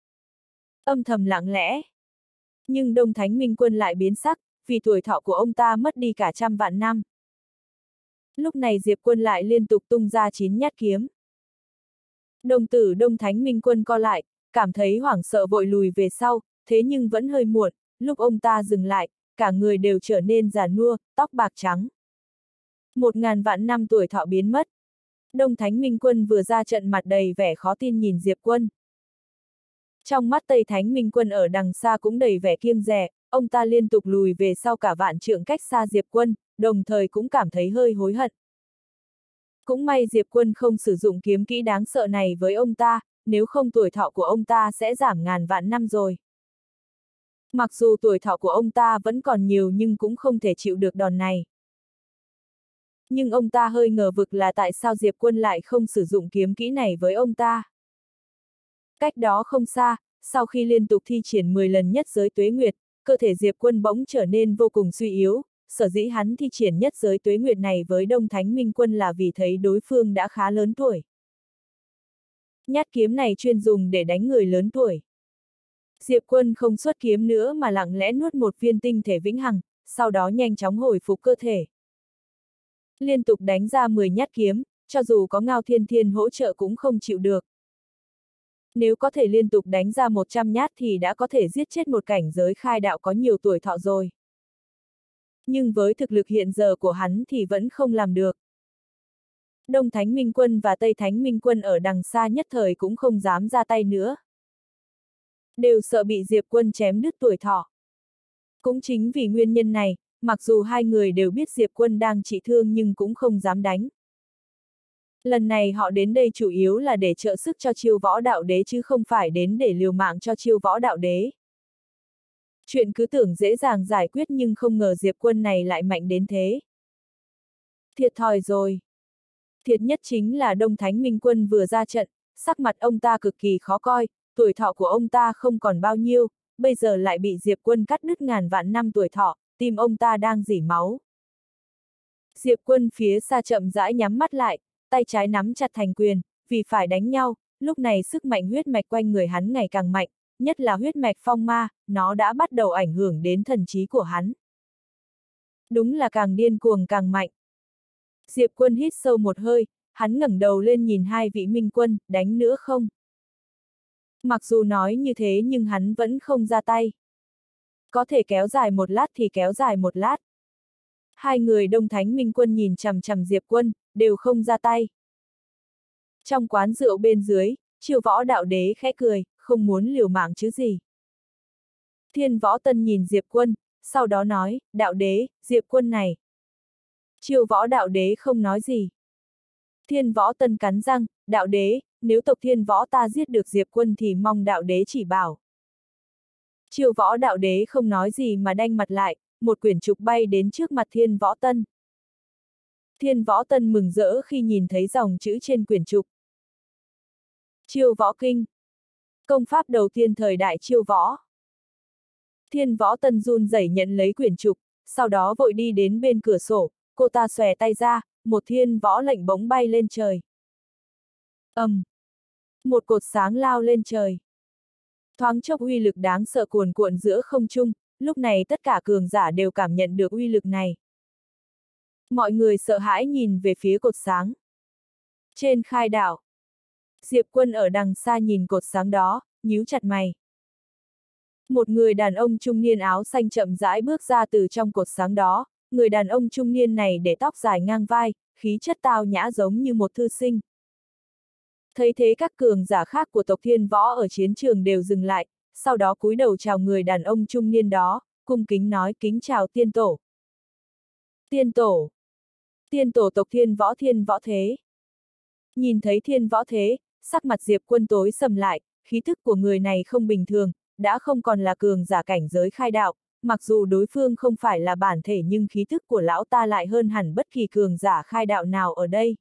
Âm thầm lặng lẽ. Nhưng Đông Thánh Minh Quân lại biến sắc, vì tuổi thọ của ông ta mất đi cả trăm vạn năm. Lúc này Diệp Quân lại liên tục tung ra chín nhát kiếm. Đồng tử Đông Thánh Minh Quân co lại, cảm thấy hoảng sợ vội lùi về sau, thế nhưng vẫn hơi muộn, lúc ông ta dừng lại, cả người đều trở nên già nua, tóc bạc trắng. Một ngàn vạn năm tuổi thọ biến mất. Đông Thánh Minh Quân vừa ra trận mặt đầy vẻ khó tin nhìn Diệp Quân. Trong mắt Tây Thánh Minh Quân ở đằng xa cũng đầy vẻ kiêng dè, ông ta liên tục lùi về sau cả vạn trượng cách xa Diệp Quân, đồng thời cũng cảm thấy hơi hối hận. Cũng may Diệp Quân không sử dụng kiếm kỹ đáng sợ này với ông ta, nếu không tuổi thọ của ông ta sẽ giảm ngàn vạn năm rồi. Mặc dù tuổi thọ của ông ta vẫn còn nhiều nhưng cũng không thể chịu được đòn này. Nhưng ông ta hơi ngờ vực là tại sao Diệp Quân lại không sử dụng kiếm kỹ này với ông ta. Cách đó không xa, sau khi liên tục thi triển mười lần nhất giới tuế nguyệt, cơ thể Diệp Quân bỗng trở nên vô cùng suy yếu, sở dĩ hắn thi triển nhất giới tuế nguyệt này với Đông Thánh Minh Quân là vì thấy đối phương đã khá lớn tuổi. Nhát kiếm này chuyên dùng để đánh người lớn tuổi. Diệp Quân không xuất kiếm nữa mà lặng lẽ nuốt một viên tinh thể vĩnh hằng, sau đó nhanh chóng hồi phục cơ thể. Liên tục đánh ra mười nhát kiếm, cho dù có Ngao Thiên Thiên hỗ trợ cũng không chịu được. Nếu có thể liên tục đánh ra một trăm nhát thì đã có thể giết chết một cảnh giới khai đạo có nhiều tuổi thọ rồi. Nhưng với thực lực hiện giờ của hắn thì vẫn không làm được. Đông Thánh Minh Quân và Tây Thánh Minh Quân ở đằng xa nhất thời cũng không dám ra tay nữa. Đều sợ bị Diệp Quân chém đứt tuổi thọ. Cũng chính vì nguyên nhân này, mặc dù hai người đều biết Diệp Quân đang trị thương nhưng cũng không dám đánh. Lần này họ đến đây chủ yếu là để trợ sức cho Chiêu Võ Đạo Đế chứ không phải đến để liều mạng cho Chiêu Võ Đạo Đế. Chuyện cứ tưởng dễ dàng giải quyết nhưng không ngờ Diệp Quân này lại mạnh đến thế. Thiệt thòi rồi. Thiệt nhất chính là Đông Thánh Minh Quân vừa ra trận, sắc mặt ông ta cực kỳ khó coi, tuổi thọ của ông ta không còn bao nhiêu, bây giờ lại bị Diệp Quân cắt đứt ngàn vạn năm tuổi thọ, tim ông ta đang rỉ máu. Diệp Quân phía xa chậm rãi nhắm mắt lại, tay trái nắm chặt thành quyền, vì phải đánh nhau, lúc này sức mạnh huyết mạch quanh người hắn ngày càng mạnh, nhất là huyết mạch phong ma, nó đã bắt đầu ảnh hưởng đến thần trí của hắn. Đúng là càng điên cuồng càng mạnh. Diệp Quân hít sâu một hơi, hắn ngẩng đầu lên nhìn hai vị minh quân, đánh nữa không? Mặc dù nói như thế nhưng hắn vẫn không ra tay. Có thể kéo dài một lát thì kéo dài một lát. Hai người Đông Thánh Minh Quân nhìn chằm chằm Diệp Quân, đều không ra tay. Trong quán rượu bên dưới, Chiêu Võ Đạo Đế khẽ cười, không muốn liều mạng chứ gì. Thiên Võ Tân nhìn Diệp Quân, sau đó nói, Đạo Đế, Diệp Quân này. Chiêu Võ Đạo Đế không nói gì. Thiên Võ Tân cắn răng, Đạo Đế, nếu tộc Thiên Võ ta giết được Diệp Quân thì mong Đạo Đế chỉ bảo. Chiêu Võ Đạo Đế không nói gì mà đanh mặt lại, một quyển trục bay đến trước mặt Thiên Võ Tân. Thiên Võ Tân mừng rỡ khi nhìn thấy dòng chữ trên quyển trục. Chiêu Võ Kinh. Công pháp đầu tiên thời đại Chiêu Võ. Thiên Võ Tân run rẩy nhận lấy quyển trục, sau đó vội đi đến bên cửa sổ, cô ta xòe tay ra, một thiên võ lệnh bỗng bay lên trời. ầm, um, một cột sáng lao lên trời. Thoáng chốc uy lực đáng sợ cuồn cuộn giữa không trung, lúc này tất cả cường giả đều cảm nhận được uy lực này. Mọi người sợ hãi nhìn về phía cột sáng. Trên khai đảo, Diệp Quân ở đằng xa nhìn cột sáng đó, nhíu chặt mày. Một người đàn ông trung niên áo xanh chậm rãi bước ra từ trong cột sáng đó, người đàn ông trung niên này để tóc dài ngang vai, khí chất tao nhã giống như một thư sinh. Thấy thế các cường giả khác của tộc Thiên Võ ở chiến trường đều dừng lại, sau đó cúi đầu chào người đàn ông trung niên đó, cung kính nói kính chào tiên tổ. Tiên tổ. Tiên tổ tộc Thiên Võ Thiên Võ Thế. Nhìn thấy Thiên Võ Thế, sắc mặt Diệp Quân tối sầm lại, khí thức của người này không bình thường, đã không còn là cường giả cảnh giới khai đạo, mặc dù đối phương không phải là bản thể nhưng khí thức của lão ta lại hơn hẳn bất kỳ cường giả khai đạo nào ở đây.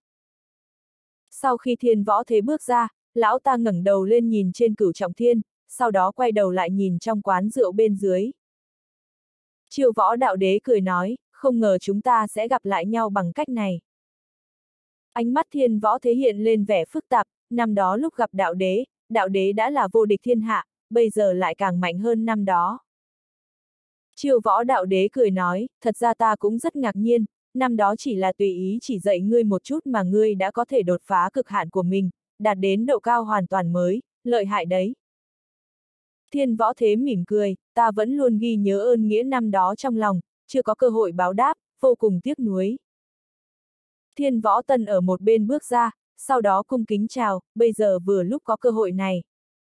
Sau khi Thiên Võ Thế bước ra, lão ta ngẩng đầu lên nhìn trên Cửu Trọng Thiên, sau đó quay đầu lại nhìn trong quán rượu bên dưới. Chiêu Võ Đạo Đế cười nói, không ngờ chúng ta sẽ gặp lại nhau bằng cách này. Ánh mắt Thiên Võ Thế hiện lên vẻ phức tạp, năm đó lúc gặp Đạo Đế, Đạo Đế đã là vô địch thiên hạ, bây giờ lại càng mạnh hơn năm đó. Chiêu Võ Đạo Đế cười nói, thật ra ta cũng rất ngạc nhiên, năm đó chỉ là tùy ý chỉ dạy ngươi một chút mà ngươi đã có thể đột phá cực hạn của mình, đạt đến độ cao hoàn toàn mới, lợi hại đấy. Thiên Võ Thế mỉm cười, ta vẫn luôn ghi nhớ ơn nghĩa năm đó trong lòng, chưa có cơ hội báo đáp, vô cùng tiếc nuối. Thiên Võ Tân ở một bên bước ra, sau đó cung kính chào, bây giờ vừa lúc có cơ hội này.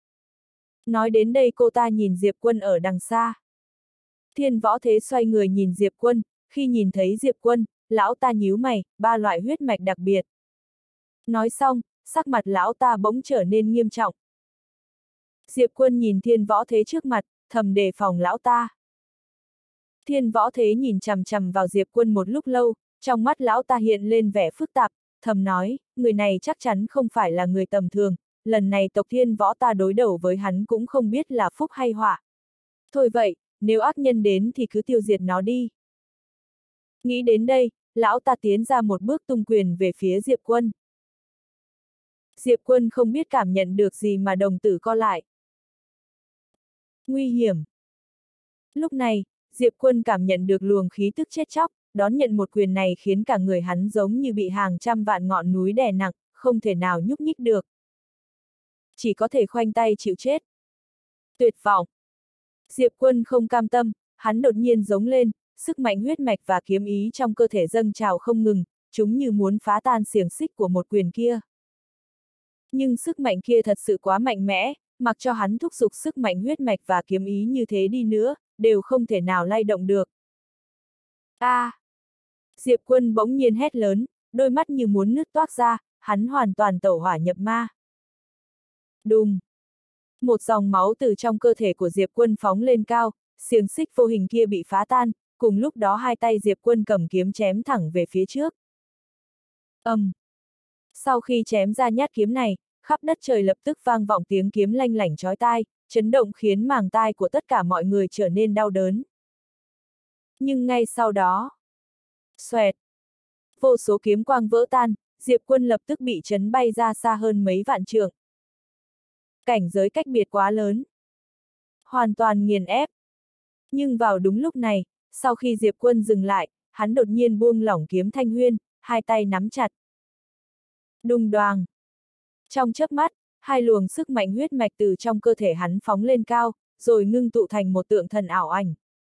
Nói đến đây cô ta nhìn Diệp Quân ở đằng xa. Thiên Võ Thế xoay người nhìn Diệp Quân, khi nhìn thấy Diệp Quân, lão ta nhíu mày, ba loại huyết mạch đặc biệt. Nói xong, sắc mặt lão ta bỗng trở nên nghiêm trọng. Diệp Quân nhìn Thiên Võ Thế trước mặt, thầm đề phòng lão ta. Thiên Võ Thế nhìn chằm chằm vào Diệp Quân một lúc lâu, trong mắt lão ta hiện lên vẻ phức tạp, thầm nói, người này chắc chắn không phải là người tầm thường, lần này tộc Thiên Võ ta đối đầu với hắn cũng không biết là phúc hay họa. Thôi vậy, nếu ác nhân đến thì cứ tiêu diệt nó đi. Nghĩ đến đây, lão ta tiến ra một bước tung quyền về phía Diệp Quân. Diệp Quân không biết cảm nhận được gì mà đồng tử co lại. Nguy hiểm. Lúc này, Diệp Quân cảm nhận được luồng khí tức chết chóc, đón nhận một quyền này khiến cả người hắn giống như bị hàng trăm vạn ngọn núi đè nặng, không thể nào nhúc nhích được. Chỉ có thể khoanh tay chịu chết. Tuyệt vọng. Diệp Quân không cam tâm, hắn đột nhiên giống lên, sức mạnh huyết mạch và kiếm ý trong cơ thể dâng trào không ngừng, chúng như muốn phá tan xiềng xích của một quyền kia. Nhưng sức mạnh kia thật sự quá mạnh mẽ, mặc cho hắn thúc giục sức mạnh huyết mạch và kiếm ý như thế đi nữa, đều không thể nào lay động được. A! À, Diệp Quân bỗng nhiên hét lớn, đôi mắt như muốn nứt toác ra, hắn hoàn toàn tẩu hỏa nhập ma. Đùng! Một dòng máu từ trong cơ thể của Diệp Quân phóng lên cao, xiềng xích vô hình kia bị phá tan, cùng lúc đó hai tay Diệp Quân cầm kiếm chém thẳng về phía trước. ầm. Um. Sau khi chém ra nhát kiếm này, khắp đất trời lập tức vang vọng tiếng kiếm lanh lảnh chói tai, chấn động khiến màng tai của tất cả mọi người trở nên đau đớn. Nhưng ngay sau đó, xoẹt, vô số kiếm quang vỡ tan, Diệp Quân lập tức bị chấn bay ra xa hơn mấy vạn trượng. Cảnh giới cách biệt quá lớn, hoàn toàn nghiền ép. Nhưng vào đúng lúc này, sau khi Diệp Quân dừng lại, hắn đột nhiên buông lỏng kiếm thanh huyên, hai tay nắm chặt. Đùng đoàng. Trong chớp mắt, hai luồng sức mạnh huyết mạch từ trong cơ thể hắn phóng lên cao, rồi ngưng tụ thành một tượng thần ảo ảnh.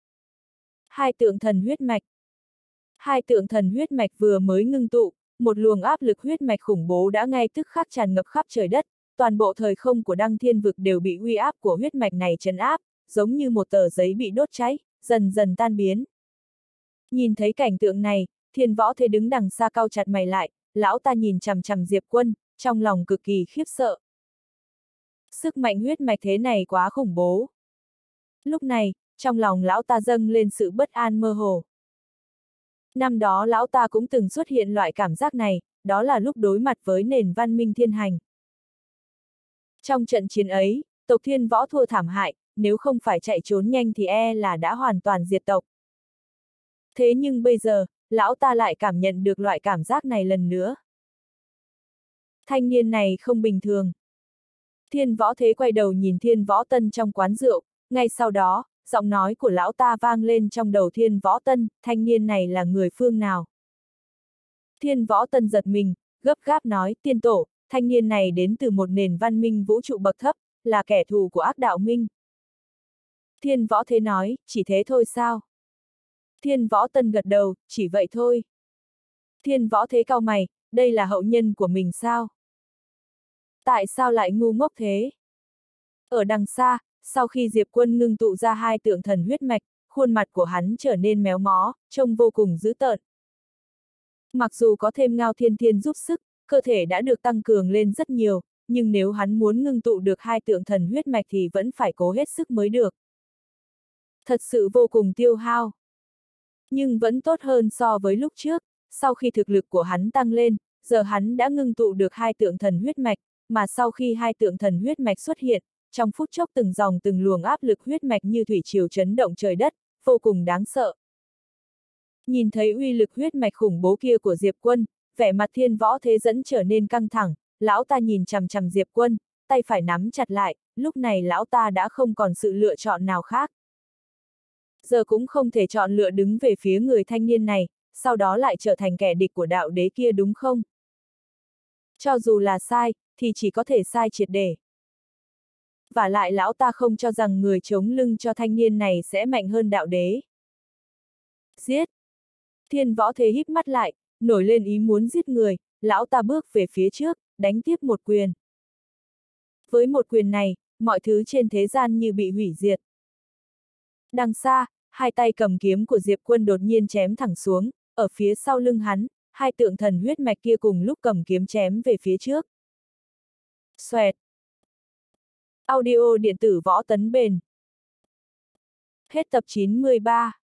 Hai tượng thần huyết mạch. Hai tượng thần huyết mạch vừa mới ngưng tụ, một luồng áp lực huyết mạch khủng bố đã ngay tức khắc tràn ngập khắp trời đất, toàn bộ thời không của Đăng Thiên Vực đều bị uy áp của huyết mạch này trấn áp, giống như một tờ giấy bị đốt cháy, dần dần tan biến. Nhìn thấy cảnh tượng này, Thiên Võ Thế đứng đằng xa cau chặt mày lại, lão ta nhìn chằm chằm Diệp Quân, trong lòng cực kỳ khiếp sợ. Sức mạnh huyết mạch thế này quá khủng bố. Lúc này, trong lòng lão ta dâng lên sự bất an mơ hồ. Năm đó lão ta cũng từng xuất hiện loại cảm giác này, đó là lúc đối mặt với nền văn minh thiên hành. Trong trận chiến ấy, tộc Thiên Võ thua thảm hại, nếu không phải chạy trốn nhanh thì e là đã hoàn toàn diệt tộc. Thế nhưng bây giờ, lão ta lại cảm nhận được loại cảm giác này lần nữa. Thanh niên này không bình thường. Thiên Võ Thế quay đầu nhìn Thiên Võ Tân trong quán rượu, ngay sau đó, giọng nói của lão ta vang lên trong đầu Thiên Võ Tân, thanh niên này là người phương nào? Thiên Võ Tân giật mình, gấp gáp nói, tiên tổ, thanh niên này đến từ một nền văn minh vũ trụ bậc thấp, là kẻ thù của ác đạo minh. Thiên Võ Thế nói, chỉ thế thôi sao? Thiên Võ Tân gật đầu, chỉ vậy thôi. Thiên Võ Thế cau mày, đây là hậu nhân của mình sao? Tại sao lại ngu ngốc thế? Ở đằng xa, sau khi Diệp Quân ngưng tụ ra hai tượng thần huyết mạch, khuôn mặt của hắn trở nên méo mó, trông vô cùng dữ tợn. Mặc dù có thêm Ngao Thiên Thiên giúp sức, cơ thể đã được tăng cường lên rất nhiều, nhưng nếu hắn muốn ngưng tụ được hai tượng thần huyết mạch thì vẫn phải cố hết sức mới được. Thật sự vô cùng tiêu hao. Nhưng vẫn tốt hơn so với lúc trước, sau khi thực lực của hắn tăng lên, giờ hắn đã ngưng tụ được hai tượng thần huyết mạch, mà sau khi hai tượng thần huyết mạch xuất hiện, trong phút chốc từng dòng từng luồng áp lực huyết mạch như thủy triều chấn động trời đất, vô cùng đáng sợ. Nhìn thấy uy lực huyết mạch khủng bố kia của Diệp Quân, vẻ mặt Thiên Võ Thế dẫn trở nên căng thẳng, lão ta nhìn chằm chằm Diệp Quân, tay phải nắm chặt lại, lúc này lão ta đã không còn sự lựa chọn nào khác. Giờ cũng không thể chọn lựa đứng về phía người thanh niên này, sau đó lại trở thành kẻ địch của đạo đế kia đúng không? Cho dù là sai, thì chỉ có thể sai triệt để. Và lại lão ta không cho rằng người chống lưng cho thanh niên này sẽ mạnh hơn đạo đế. Giết! Thiên Võ Thế híp mắt lại, nổi lên ý muốn giết người, lão ta bước về phía trước, đánh tiếp một quyền. Với một quyền này, mọi thứ trên thế gian như bị hủy diệt. Đằng xa, hai tay cầm kiếm của Diệp Quân đột nhiên chém thẳng xuống, ở phía sau lưng hắn, hai tượng thần huyết mạch kia cùng lúc cầm kiếm chém về phía trước. Xoẹt! Audio điện tử Võ Tấn Bền. Hết tập chín mươi ba.